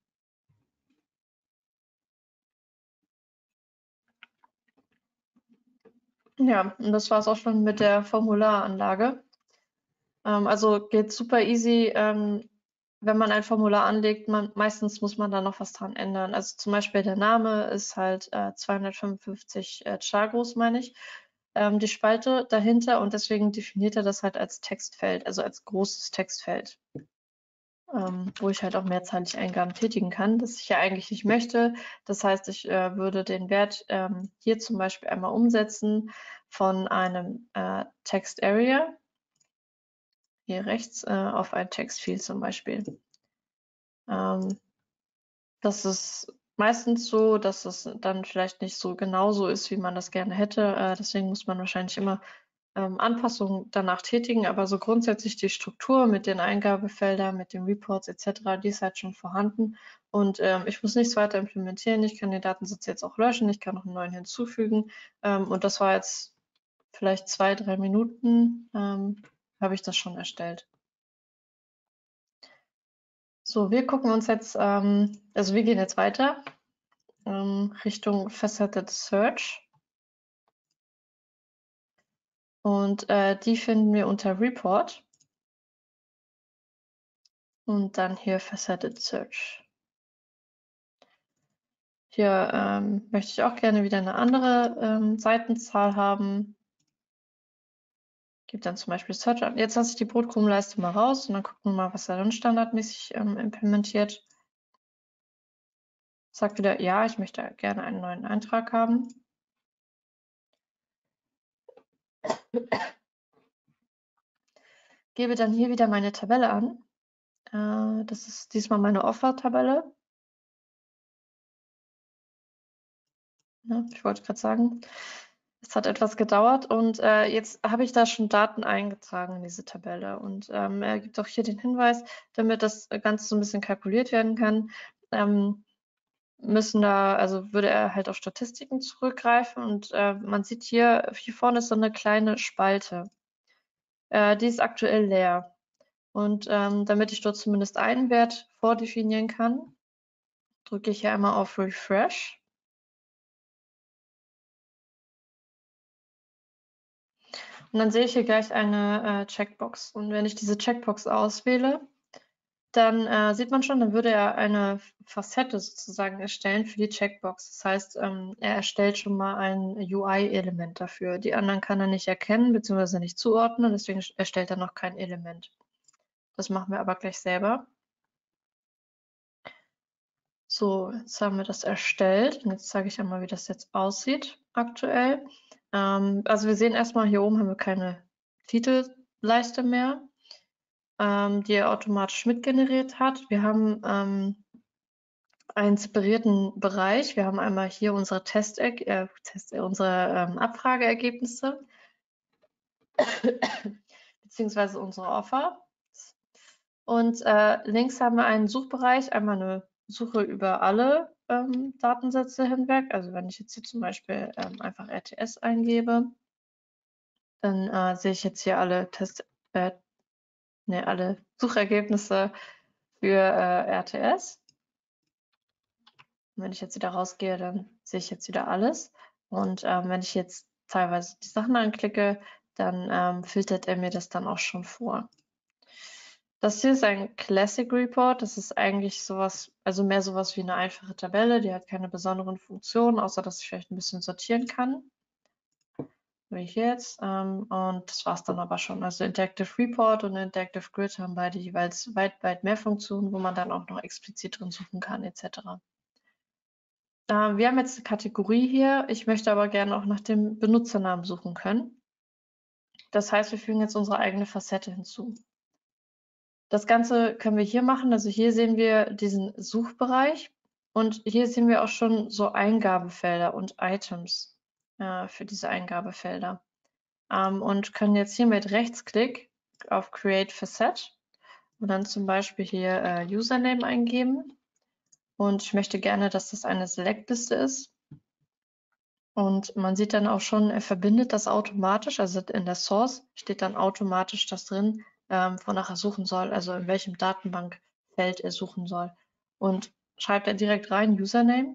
Ja, und das war es auch schon mit der Formularanlage. Ähm, also geht super easy. Ähm, wenn man ein Formular anlegt, man, meistens muss man da noch was dran ändern. Also zum Beispiel der Name ist halt äh, zweihundertfünfundfünfzig äh, Char groß, meine ich, ähm, die Spalte dahinter, und deswegen definiert er das halt als Textfeld, also als großes Textfeld, ähm, wo ich halt auch mehrzeilig Eingaben tätigen kann, das ich ja eigentlich nicht möchte. Das heißt, ich äh, würde den Wert ähm, hier zum Beispiel einmal umsetzen von einem äh, Text Area, hier rechts, äh, auf ein Textfield zum Beispiel. Ähm, das ist meistens so, dass es dann vielleicht nicht so genau so ist, wie man das gerne hätte. Äh, deswegen muss man wahrscheinlich immer ähm, Anpassungen danach tätigen. Aber so grundsätzlich die Struktur mit den Eingabefeldern, mit den Reports et cetera, die ist halt schon vorhanden. Und ähm, ich muss nichts weiter implementieren. Ich kann den Datensatz jetzt auch löschen. Ich kann noch einen neuen hinzufügen. Ähm, und das war jetzt vielleicht zwei, drei Minuten, ähm, habe ich das schon erstellt. So, wir gucken uns jetzt, ähm, also wir gehen jetzt weiter ähm, Richtung Faceted Search. Und äh, die finden wir unter Report. Und dann hier Faceted Search. Hier ähm, möchte ich auch gerne wieder eine andere ähm, Seitenzahl haben. Gibt dann zum Beispiel Search an. Jetzt lasse ich die Brotkrumenleiste mal raus und dann gucken wir mal, was er dann standardmäßig ähm, implementiert. Sagt wieder, ja, ich möchte gerne einen neuen Eintrag haben. Gebe dann hier wieder meine Tabelle an. Äh, das ist diesmal meine Offer-Tabelle. Ja, ich wollte gerade sagen, es hat etwas gedauert und äh, jetzt habe ich da schon Daten eingetragen in diese Tabelle. Und ähm, er gibt auch hier den Hinweis, damit das Ganze so ein bisschen kalkuliert werden kann, ähm, müssen da, also würde er halt auf Statistiken zurückgreifen und äh, man sieht hier, hier vorne ist so eine kleine Spalte. Äh, die ist aktuell leer. Und ähm, damit ich dort zumindest einen Wert vordefinieren kann, drücke ich hier einmal auf Refresh. Und dann sehe ich hier gleich eine äh, Checkbox. Und wenn ich diese Checkbox auswähle, dann äh, sieht man schon, dann würde er eine Facette sozusagen erstellen für die Checkbox. Das heißt, ähm, er erstellt schon mal ein U I-Element dafür. Die anderen kann er nicht erkennen bzw. nicht zuordnen, deswegen erstellt er noch kein Element. Das machen wir aber gleich selber. So, jetzt haben wir das erstellt. Und jetzt zeige ich einmal, wie das jetzt aussieht aktuell. Ähm, also wir sehen erstmal, hier oben haben wir keine Titelleiste mehr, ähm, die er automatisch mitgeneriert hat. Wir haben ähm, einen separierten Bereich. Wir haben einmal hier unsere Test, äh, Test äh, unsere ähm, Abfrageergebnisse beziehungsweise unsere Offer. Und äh, links haben wir einen Suchbereich, einmal eine Suche über alle ähm, Datensätze hinweg. Also wenn ich jetzt hier zum Beispiel ähm, einfach R T S eingebe, dann äh, sehe ich jetzt hier alle Test, äh, ne, alle Suchergebnisse für äh, R T S. Und wenn ich jetzt wieder rausgehe, dann sehe ich jetzt wieder alles. Und ähm, wenn ich jetzt teilweise die Sachen anklicke, dann ähm, filtert er mir das dann auch schon vor. Das hier ist ein Classic Report. Das ist eigentlich sowas, also mehr sowas wie eine einfache Tabelle. Die hat keine besonderen Funktionen, außer dass ich vielleicht ein bisschen sortieren kann. Wie hier jetzt. Ähm, und das war es dann aber schon. Also Interactive Report und Interactive Grid haben beide jeweils weit, weit mehr Funktionen, wo man dann auch noch explizit drin suchen kann, et cetera. Äh, wir haben jetzt eine Kategorie hier. Ich möchte aber gerne auch nach dem Benutzernamen suchen können. Das heißt, wir fügen jetzt unsere eigene Facette hinzu. Das Ganze können wir hier machen. Also hier sehen wir diesen Suchbereich und hier sehen wir auch schon so Eingabefelder und Items äh, für diese Eingabefelder. Ähm, und können jetzt hier mit Rechtsklick auf Create Facette und dann zum Beispiel hier äh, Username eingeben. Und ich möchte gerne, dass das eine Select-Liste ist. Und man sieht dann auch schon, er verbindet das automatisch. Also in der Source steht dann automatisch das drin, ähm, wonach er suchen soll, also in welchem Datenbankfeld er suchen soll. Und schreibt er direkt rein Username.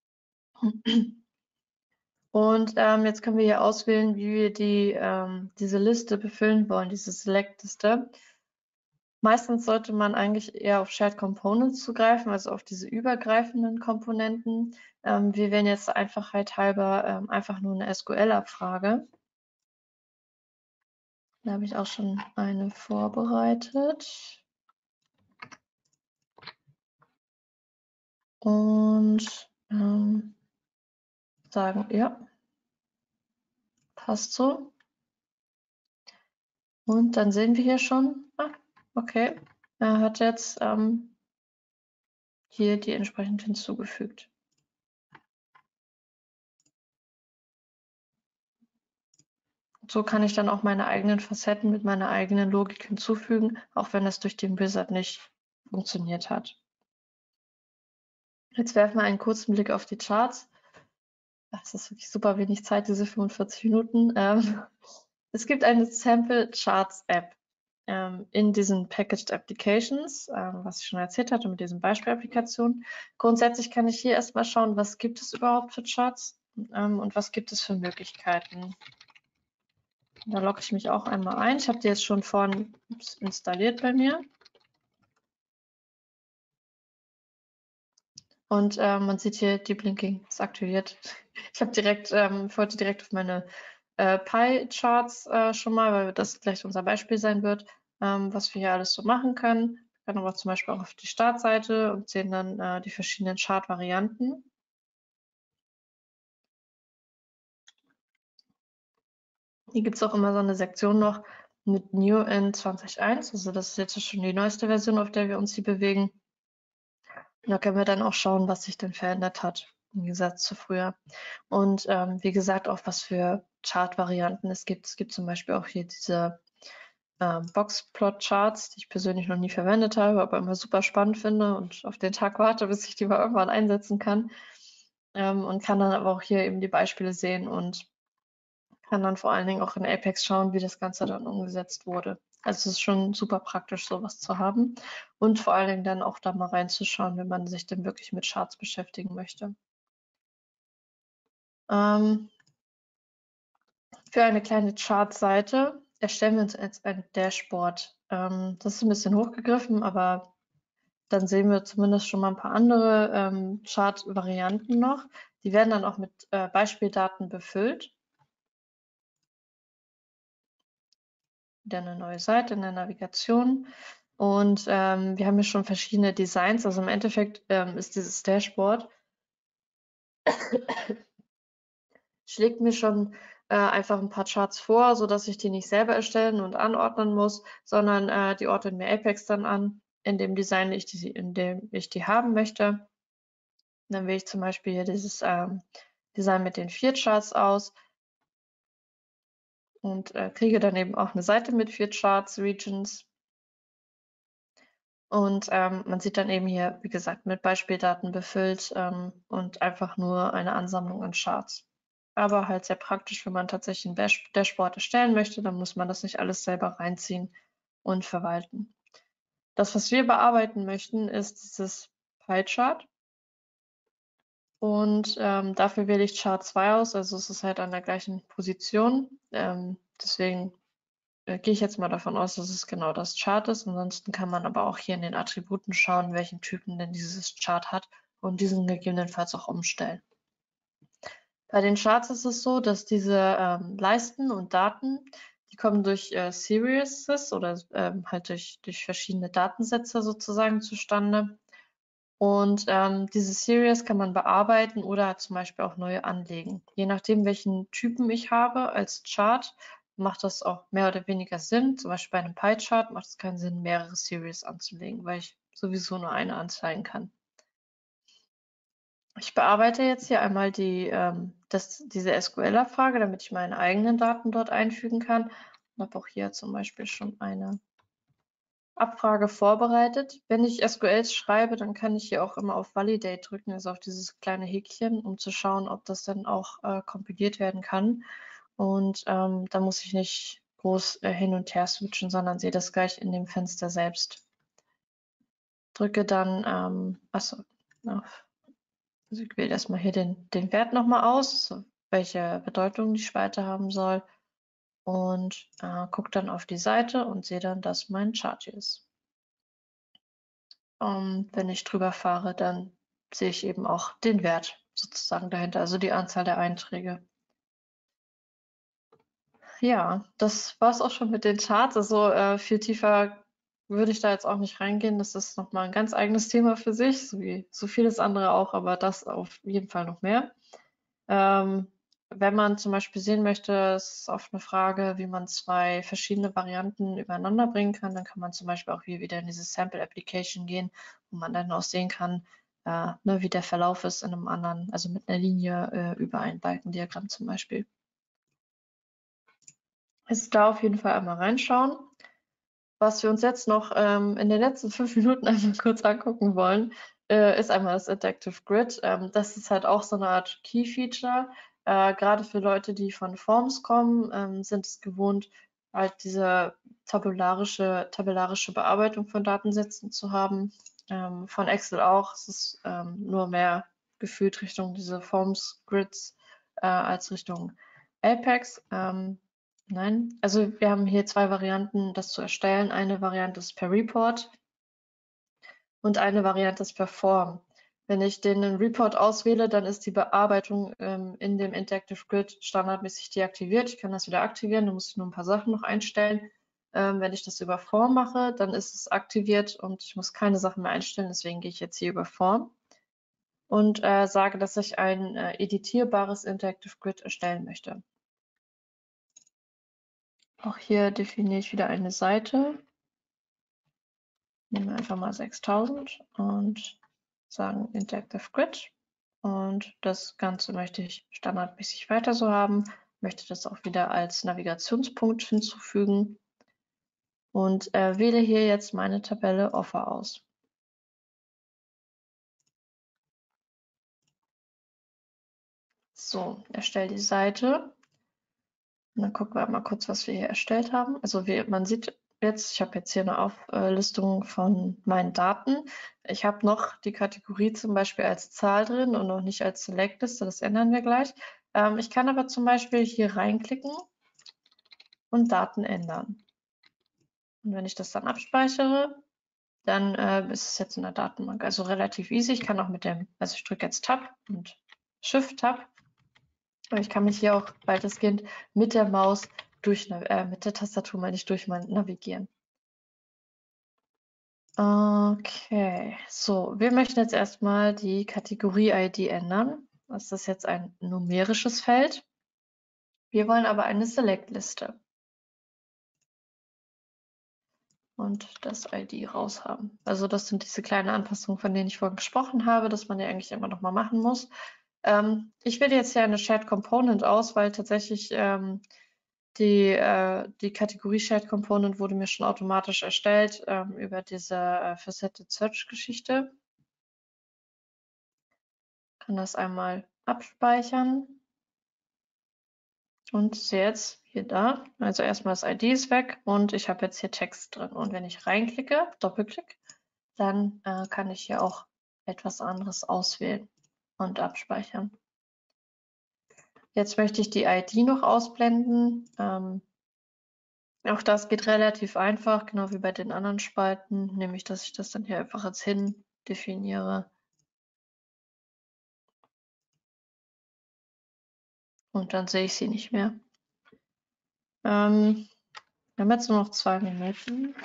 Und ähm, jetzt können wir hier auswählen, wie wir die, ähm, diese Liste befüllen wollen, diese Select-Liste. Meistens sollte man eigentlich eher auf Shared Components zugreifen, also auf diese übergreifenden Komponenten. Ähm, wir wählen jetzt der Einfachheit halber ähm, einfach nur eine S Q L-Abfrage. Da habe ich auch schon eine vorbereitet. Und ähm, sagen, ja, passt so. Und dann sehen wir hier schon, ah, okay, er hat jetzt ähm, hier die entsprechend hinzugefügt. So kann ich dann auch meine eigenen Facetten mit meiner eigenen Logik hinzufügen, auch wenn es durch den Wizard nicht funktioniert hat. Jetzt werfen wir einen kurzen Blick auf die Charts. Das ist wirklich super wenig Zeit, diese fünfundvierzig Minuten. Ähm, es gibt eine Sample Charts App ähm, in diesen Packaged Applications, ähm, was ich schon erzählt hatte mit diesen Beispielapplikationen. Grundsätzlich kann ich hier erstmal schauen, was gibt es überhaupt für Charts ähm, und was gibt es für Möglichkeiten. Da logge ich mich auch einmal ein. Ich habe die jetzt schon vorhin installiert bei mir. Und äh, man sieht hier, die Blinking ist aktiviert. Ich habe direkt, ähm, ich wollte direkt auf meine äh, Pie-Charts äh, schon mal, weil das gleich unser Beispiel sein wird, ähm, was wir hier alles so machen können. Wir können aber zum Beispiel auch auf die Startseite und sehen dann äh, die verschiedenen Chart-Varianten. Hier gibt es auch immer so eine Sektion noch mit New in zwanzig eins. Also das ist jetzt schon die neueste Version, auf der wir uns hier bewegen. Da können wir dann auch schauen, was sich denn verändert hat, im Gegensatz zu früher. Und ähm, wie gesagt, auch was für Chart-Varianten es gibt. Es gibt zum Beispiel auch hier diese ähm, Boxplot-Charts, die ich persönlich noch nie verwendet habe, aber immer super spannend finde und auf den Tag warte, bis ich die mal irgendwann einsetzen kann. Ähm, und kann dann aber auch hier eben die Beispiele sehen und kann dann vor allen Dingen auch in Apex schauen, wie das Ganze dann umgesetzt wurde. Also es ist schon super praktisch, sowas zu haben und vor allen Dingen dann auch da mal reinzuschauen, wenn man sich dann wirklich mit Charts beschäftigen möchte. Ähm, für eine kleine Chartseite erstellen wir uns jetzt ein Dashboard. Ähm, das ist ein bisschen hochgegriffen, aber dann sehen wir zumindest schon mal ein paar andere ähm, Chart-Varianten noch. Die werden dann auch mit äh, Beispieldaten befüllt. Wieder eine neue Seite in der Navigation. Und ähm, wir haben hier schon verschiedene Designs. Also im Endeffekt ähm, ist dieses Dashboard, schlägt mir schon äh, einfach ein paar Charts vor, sodass ich die nicht selber erstellen und anordnen muss, sondern äh, die ordnet mir Apex dann an, in dem Design, ich die, in dem ich die haben möchte. Dann wähle ich zum Beispiel hier dieses ähm, Design mit den vier Charts aus und äh, kriege dann eben auch eine Seite mit vier Charts, Regions. Und ähm, man sieht dann eben hier, wie gesagt, mit Beispieldaten befüllt ähm, und einfach nur eine Ansammlung an Charts. Aber halt sehr praktisch, wenn man tatsächlich ein Dash Dashboard erstellen möchte, dann muss man das nicht alles selber reinziehen und verwalten. Das, was wir bearbeiten möchten, ist dieses Pie-Chart. Und ähm, dafür wähle ich Chart zwei aus, also es ist halt an der gleichen Position. Ähm, deswegen äh, gehe ich jetzt mal davon aus, dass es genau das Chart ist. Ansonsten kann man aber auch hier in den Attributen schauen, welchen Typen denn dieses Chart hat und diesen gegebenenfalls auch umstellen. Bei den Charts ist es so, dass diese ähm, Leisten und Daten, die kommen durch äh, Series oder ähm, halt durch, durch verschiedene Datensätze sozusagen zustande. Und ähm, diese Series kann man bearbeiten oder zum Beispiel auch neue anlegen. Je nachdem, welchen Typen ich habe als Chart, macht das auch mehr oder weniger Sinn. Zum Beispiel bei einem Pie-Chart macht es keinen Sinn, mehrere Series anzulegen, weil ich sowieso nur eine anzeigen kann. Ich bearbeite jetzt hier einmal die, ähm, das, diese S Q L-Abfrage, damit ich meine eigenen Daten dort einfügen kann. Und habe auch hier zum Beispiel schon eine Abfrage vorbereitet. Wenn ich S Q Ls schreibe, dann kann ich hier auch immer auf Validate drücken, also auf dieses kleine Häkchen, um zu schauen, ob das dann auch äh, kompiliert werden kann. Und ähm, da muss ich nicht groß äh, hin und her switchen, sondern sehe das gleich in dem Fenster selbst. Drücke dann, ähm, achso, also ich wähle erstmal hier den, den Wert nochmal aus, welche Bedeutung die Spalte haben soll. Und äh, gucke dann auf die Seite und sehe dann, dass mein Chart hier ist. Und wenn ich drüber fahre, dann sehe ich eben auch den Wert sozusagen dahinter, also die Anzahl der Einträge. Ja, das war es auch schon mit den Charts. Also äh, viel tiefer würde ich da jetzt auch nicht reingehen. Das ist nochmal ein ganz eigenes Thema für sich, so wie so vieles andere auch, aber das auf jeden Fall noch mehr. Ähm, wenn man zum Beispiel sehen möchte, es ist oft eine Frage, wie man zwei verschiedene Varianten übereinander bringen kann, dann kann man zum Beispiel auch hier wieder in diese Sample Application gehen, wo man dann auch sehen kann, äh, ne, wie der Verlauf ist in einem anderen, also mit einer Linie äh, über ein Balkendiagramm zum Beispiel. Also da auf jeden Fall einmal reinschauen. Was wir uns jetzt noch ähm, in den letzten fünf Minuten einmal kurz angucken wollen, äh, ist einmal das Adaptive Grid. Ähm, das ist halt auch so eine Art Key-Feature. Äh, gerade für Leute, die von Forms kommen, ähm, sind es gewohnt, halt diese tabularische, tabellarische Bearbeitung von Datensätzen zu haben. Ähm, von Excel auch. Es ist ähm, nur mehr gefühlt Richtung diese Forms-Grids äh, als Richtung Apex. Ähm, Nein, also wir haben hier zwei Varianten, das zu erstellen. Eine Variante ist per Report und eine Variante ist per Form. Wenn ich den Report auswähle, dann ist die Bearbeitung ähm, in dem Interactive Grid standardmäßig deaktiviert. Ich kann das wieder aktivieren, da muss ich nur ein paar Sachen noch einstellen. Ähm, wenn ich das über Form mache, dann ist es aktiviert und ich muss keine Sachen mehr einstellen. Deswegen gehe ich jetzt hier über Form und äh, sage, dass ich ein äh, editierbares Interactive Grid erstellen möchte. Auch hier definiere ich wieder eine Seite. Nehmen wir einfach mal sechstausend und sagen Interactive Grid. Und das Ganze möchte ich standardmäßig weiter so haben. Möchte das auch wieder als Navigationspunkt hinzufügen und äh, wähle hier jetzt meine Tabelle Offer aus. So, erstelle die Seite. Und dann gucken wir mal kurz, was wir hier erstellt haben. Also wie man sieht jetzt, ich habe jetzt hier eine Auflistung von meinen Daten. Ich habe noch die Kategorie zum Beispiel als Zahl drin und noch nicht als Select-Liste. Das ändern wir gleich. Ähm, ich kann aber zum Beispiel hier reinklicken und Daten ändern. Und wenn ich das dann abspeichere, dann äh, ist es jetzt in der Datenbank. Also relativ easy. Ich kann auch mit dem, also ich drücke jetzt Tab und Shift-Tab. Aber ich kann mich hier auch weitestgehend mit der Maus durch, äh, mit der Tastatur meine ich durch mein Navigieren. Okay, so, wir möchten jetzt erstmal die Kategorie-I D ändern. Das ist jetzt ein numerisches Feld. Wir wollen aber eine Select-Liste und das I D raushaben. Also das sind diese kleinen Anpassungen, von denen ich vorhin gesprochen habe, dass man ja eigentlich immer noch mal machen muss. Ähm, ich wähle jetzt hier eine Shared Component aus, weil tatsächlich ähm, die, äh, die Kategorie Shared Component wurde mir schon automatisch erstellt ähm, über diese äh, Faceted Search Geschichte. Kann das einmal abspeichern und sehe jetzt hier da, also erstmal das I D ist weg und ich habe jetzt hier Text drin. Und wenn ich reinklicke, Doppelklick, dann äh, kann ich hier auch etwas anderes auswählen und abspeichern. Jetzt möchte ich die I D noch ausblenden. Ähm, auch das geht relativ einfach, genau wie bei den anderen Spalten, nämlich dass ich das dann hier einfach als hin definiere. Und dann sehe ich sie nicht mehr. Ähm, wir haben jetzt nur noch zwei Minuten.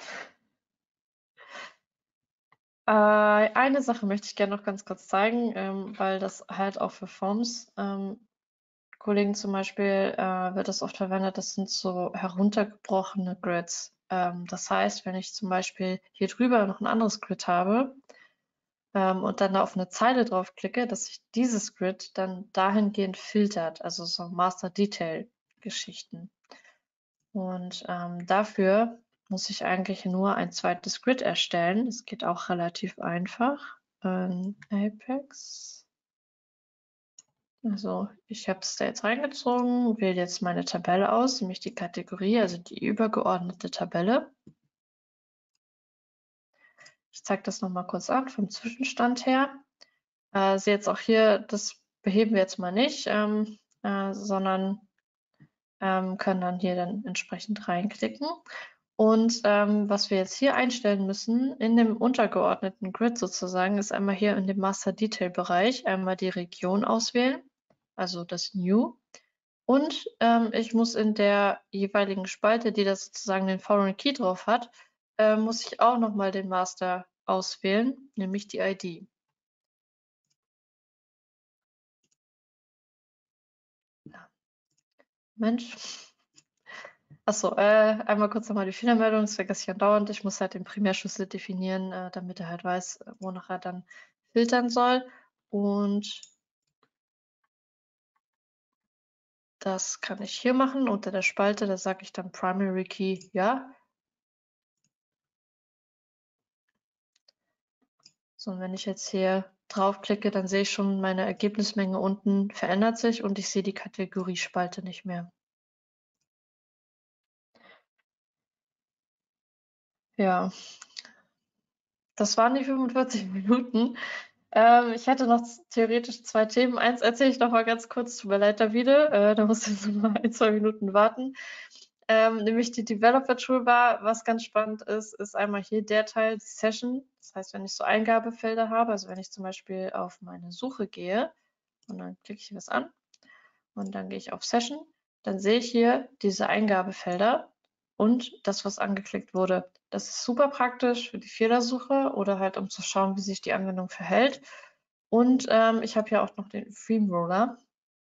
Äh, eine Sache möchte ich gerne noch ganz kurz zeigen, ähm, weil das halt auch für Forms ähm, Kollegen zum Beispiel äh, wird das oft verwendet, das sind so heruntergebrochene Grids. Ähm, das heißt, wenn ich zum Beispiel hier drüber noch ein anderes Grid habe ähm, und dann auf eine Zeile draufklicke, dass sich dieses Grid dann dahingehend filtert, also so Master Detail Geschichten. Und ähm, dafür muss ich eigentlich nur ein zweites Grid erstellen. Das geht auch relativ einfach. Ähm, Apex. Also ich habe es da jetzt reingezogen, wähle jetzt meine Tabelle aus, nämlich die Kategorie, also die übergeordnete Tabelle. Ich zeige das nochmal kurz an vom Zwischenstand her. Äh, sehe jetzt auch hier, das beheben wir jetzt mal nicht, ähm, äh, sondern ähm, können dann hier dann entsprechend reinklicken. Und ähm, was wir jetzt hier einstellen müssen, in dem untergeordneten Grid sozusagen, ist einmal hier in dem Master Detail Bereich einmal die Region auswählen, also das New. Und ähm, ich muss in der jeweiligen Spalte, die da sozusagen den Foreign Key drauf hat, äh, muss ich auch nochmal den Master auswählen, nämlich die I D. Ja. Mensch. Achso, äh, einmal kurz nochmal die Fehlermeldung, das vergesse ich andauernd. Ich muss halt den Primärschlüssel definieren, äh, damit er halt weiß, wonach er dann filtern soll. Und das kann ich hier machen unter der Spalte, da sage ich dann Primary Key ja. So, und wenn ich jetzt hier draufklicke, dann sehe ich schon, meine Ergebnismenge unten verändert sich und ich sehe die Kategoriespalte nicht mehr. Ja, das waren die fünfundvierzig Minuten. Ähm, ich hätte noch theoretisch zwei Themen. Eins erzähle ich noch mal ganz kurz, tut mir leid, Davide. Äh, da musst du jetzt noch mal ein, zwei Minuten warten. Ähm, nämlich die Developer Toolbar. Was ganz spannend ist, ist einmal hier der Teil, die Session. Das heißt, wenn ich so Eingabefelder habe, also wenn ich zum Beispiel auf meine Suche gehe und dann klicke ich was an und dann gehe ich auf Session, dann sehe ich hier diese Eingabefelder und das, was angeklickt wurde. Das ist super praktisch für die Fehlersuche oder halt, um zu schauen, wie sich die Anwendung verhält. Und ähm, ich habe hier auch noch den Theme Roller,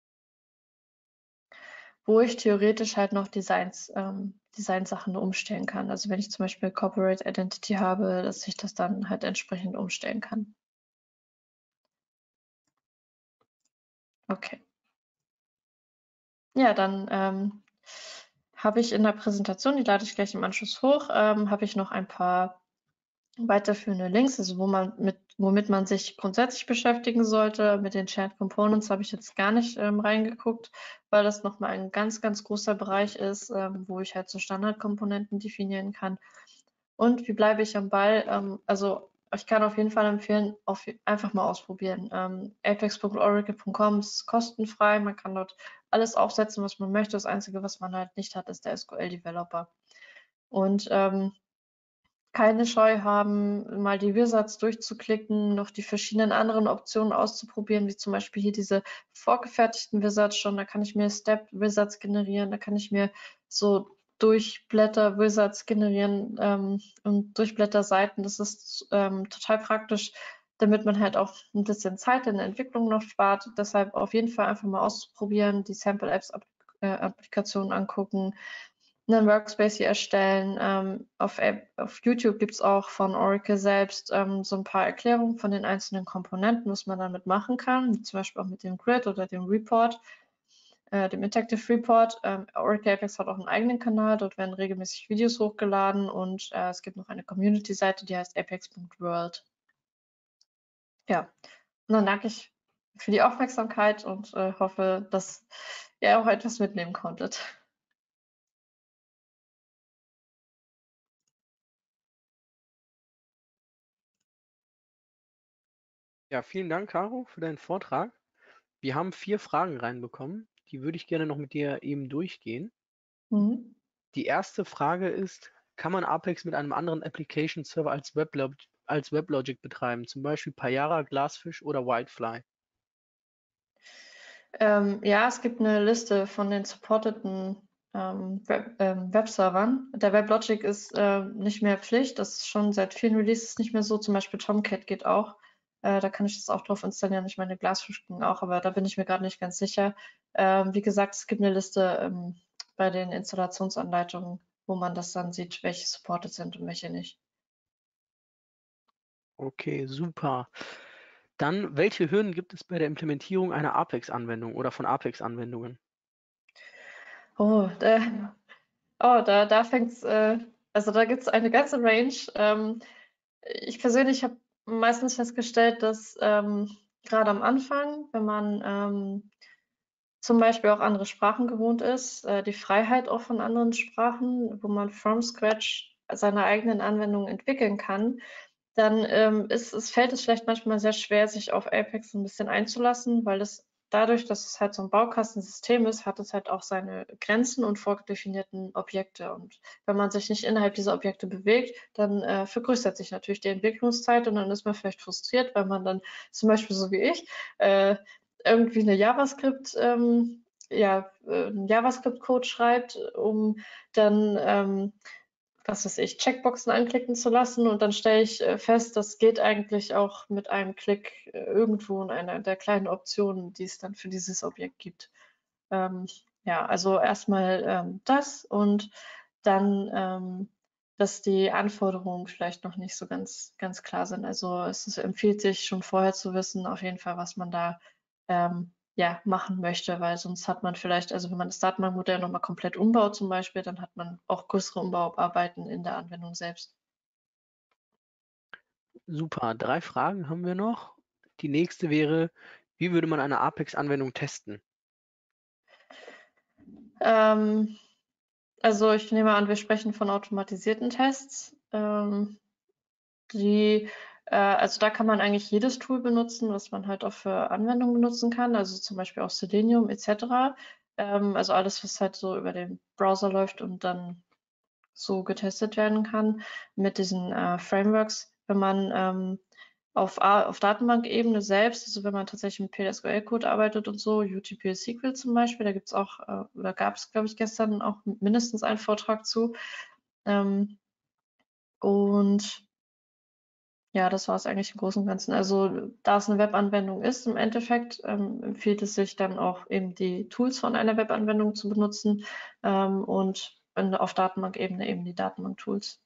wo ich theoretisch halt noch Designs, ähm, Designsachen umstellen kann. Also wenn ich zum Beispiel Corporate Identity habe, dass ich das dann halt entsprechend umstellen kann. Okay. Ja, dann ähm, habe ich in der Präsentation, die lade ich gleich im Anschluss hoch, ähm, habe ich noch ein paar weiterführende Links, also wo man mit, womit man sich grundsätzlich beschäftigen sollte. Mit den Shared Components habe ich jetzt gar nicht ähm, reingeguckt, weil das nochmal ein ganz, ganz großer Bereich ist, ähm, wo ich halt so Standardkomponenten definieren kann. Und wie bleibe ich am Ball? Ähm, also ich kann auf jeden Fall empfehlen, auf, einfach mal ausprobieren. Ähm, apex punkt oracle punkt com ist kostenfrei, man kann dort alles aufsetzen, was man möchte. Das Einzige, was man halt nicht hat, ist der S Q L-Developer. Und ähm, keine Scheu haben, mal die Wizards durchzuklicken, noch die verschiedenen anderen Optionen auszuprobieren, wie zum Beispiel hier diese vorgefertigten Wizards schon. Da kann ich mir Step-Wizards generieren, da kann ich mir so Durchblätter-Wizards generieren ähm, und Durchblätter-Seiten. Das ist ähm, total praktisch, damit man halt auch ein bisschen Zeit in der Entwicklung noch spart. Deshalb auf jeden Fall einfach mal auszuprobieren, die Sample-Apps-Applikationen angucken, einen Workspace hier erstellen. Ähm, auf, auf YouTube gibt es auch von Oracle selbst ähm, so ein paar Erklärungen von den einzelnen Komponenten, was man damit machen kann, zum Beispiel auch mit dem Grid oder dem Report, äh, dem Interactive Report. Ähm, Oracle Apex hat auch einen eigenen Kanal, dort werden regelmäßig Videos hochgeladen und äh, es gibt noch eine Community-Seite, die heißt apex punkt world. Ja, und dann danke ich für die Aufmerksamkeit und äh, hoffe, dass ihr auch etwas mitnehmen konntet. Ja, vielen Dank, Caro, für deinen Vortrag. Wir haben vier Fragen reinbekommen. Die würde ich gerne noch mit dir eben durchgehen. Mhm. Die erste Frage ist, kann man Apex mit einem anderen Application Server als WebLogic, als WebLogic betreiben, zum Beispiel Payara, Glassfish oder Whitefly? Ähm, ja, es gibt eine Liste von den supporteten ähm, Web, ähm, Webservern. Der WebLogic ist äh, nicht mehr Pflicht, das ist schon seit vielen Releases nicht mehr so. Zum Beispiel Tomcat geht auch. Äh, da kann ich das auch drauf installieren. Ich meine, Glassfish ging auch, aber da bin ich mir gerade nicht ganz sicher. Ähm, wie gesagt, es gibt eine Liste ähm, bei den Installationsanleitungen, wo man das dann sieht, welche supported sind und welche nicht. Okay, super. Dann, welche Hürden gibt es bei der Implementierung einer Apex-Anwendung oder von Apex-Anwendungen? Oh, da, oh, da, da fängt's, äh, also da gibt es eine ganze Range. Ähm, ich persönlich habe meistens festgestellt, dass ähm, gerade am Anfang, wenn man ähm, zum Beispiel auch andere Sprachen gewohnt ist, äh, die Freiheit auch von anderen Sprachen, wo man from scratch seine eigenen Anwendungen entwickeln kann, dann ähm, ist, es fällt es vielleicht manchmal sehr schwer, sich auf Apex ein bisschen einzulassen, weil es dadurch, dass es halt so ein Baukastensystem ist, hat es halt auch seine Grenzen und vordefinierten Objekte. Und wenn man sich nicht innerhalb dieser Objekte bewegt, dann äh, vergrößert sich natürlich die Entwicklungszeit und dann ist man vielleicht frustriert, weil man dann zum Beispiel so wie ich äh, irgendwie eine JavaScript, ähm, ja, äh, einen JavaScript-Code schreibt, um dann ähm, was weiß ich, Checkboxen anklicken zu lassen und dann stelle ich äh, fest, das geht eigentlich auch mit einem Klick äh, irgendwo in einer der kleinen Optionen, die es dann für dieses Objekt gibt. Ähm, ja, also erstmal ähm, das und dann, ähm, dass die Anforderungen vielleicht noch nicht so ganz, ganz klar sind. Also es ist, empfiehlt sich schon vorher zu wissen, auf jeden Fall, was man da ähm, ja, machen möchte, weil sonst hat man vielleicht, also wenn man das Datenbankmodell nochmal komplett umbaut zum Beispiel, dann hat man auch größere Umbauarbeiten in der Anwendung selbst. Super, drei Fragen haben wir noch. Die nächste wäre, wie würde man eine Apex-Anwendung testen? Ähm, also ich nehme an, wir sprechen von automatisierten Tests. Ähm, die, äh, also da kann man eigentlich jedes Tool benutzen, was man halt auch für Anwendungen benutzen kann, also zum Beispiel auch Selenium et cetera. Ähm, also alles, was halt so über den Browser läuft und dann so getestet werden kann mit diesen äh, Frameworks, wenn man ähm, auf, A- auf Datenbankebene selbst, also wenn man tatsächlich mit P L S Q L-Code arbeitet und so, U T P S S Q L zum Beispiel, da gibt es auch, äh, oder gab es, glaube ich, gestern auch mindestens einen Vortrag zu. Ähm, und ja, das war es eigentlich im Großen und Ganzen. Also da es eine Webanwendung ist, im Endeffekt ähm, empfiehlt es sich dann auch eben die Tools von einer Webanwendung zu benutzen ähm, und in, auf Datenbankebene eben die Datenbank-Tools.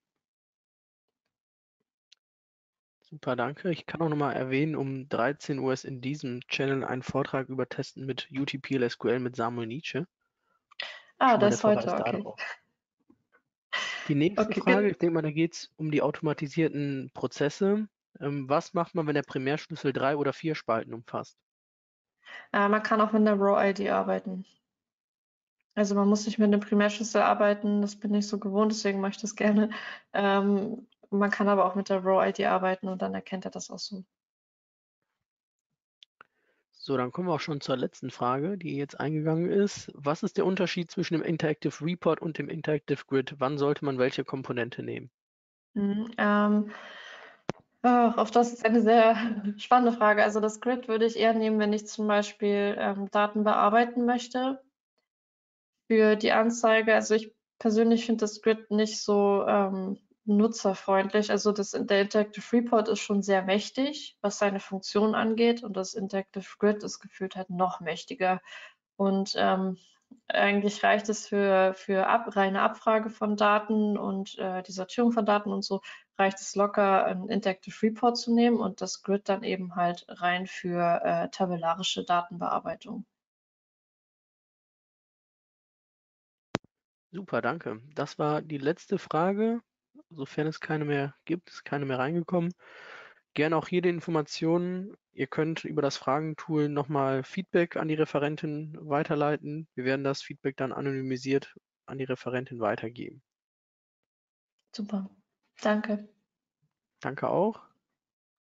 Super, danke. Ich kann auch nochmal erwähnen, um dreizehn Uhr ist in diesem Channel ein Vortrag über Testen mit U T P L S Q L mit Samuel Nietzsche. Ah, Schon mal der das Verweis heute, da okay. drauf. Die nächste Okay, Frage, gut. ich denke mal, da geht es um die automatisierten Prozesse. Ähm, was macht man, wenn der Primärschlüssel drei oder vier Spalten umfasst? Äh, man kann auch mit einer Row I D arbeiten. Also man muss nicht mit einem Primärschlüssel arbeiten, das bin ich so gewohnt, deswegen mache ich das gerne. Ähm, man kann aber auch mit der Row I D arbeiten und dann erkennt er das auch so. So, dann kommen wir auch schon zur letzten Frage, die jetzt eingegangen ist. Was ist der Unterschied zwischen dem Interactive Report und dem Interactive Grid? Wann sollte man welche Komponente nehmen? Mhm, ähm, ach, auch das ist eine sehr spannende Frage. Also das Grid würde ich eher nehmen, wenn ich zum Beispiel ähm, Daten bearbeiten möchte für die Anzeige. Also ich persönlich finde das Grid nicht so ähm, nutzerfreundlich. Also das, der Interactive Report ist schon sehr mächtig, was seine Funktion angeht. Und das Interactive Grid ist gefühlt halt noch mächtiger. Und ähm, eigentlich reicht es für, für ab, reine Abfrage von Daten und äh, die Sortierung von Daten und so, reicht es locker, einen Interactive Report zu nehmen und das Grid dann eben halt rein für äh, tabellarische Datenbearbeitung. Super, danke. Das war die letzte Frage. Sofern es keine mehr gibt, ist keine mehr reingekommen. Gerne auch hier die Informationen. Ihr könnt über das Fragentool nochmal Feedback an die Referentin weiterleiten. Wir werden das Feedback dann anonymisiert an die Referentin weitergeben. Super. Danke. Danke auch.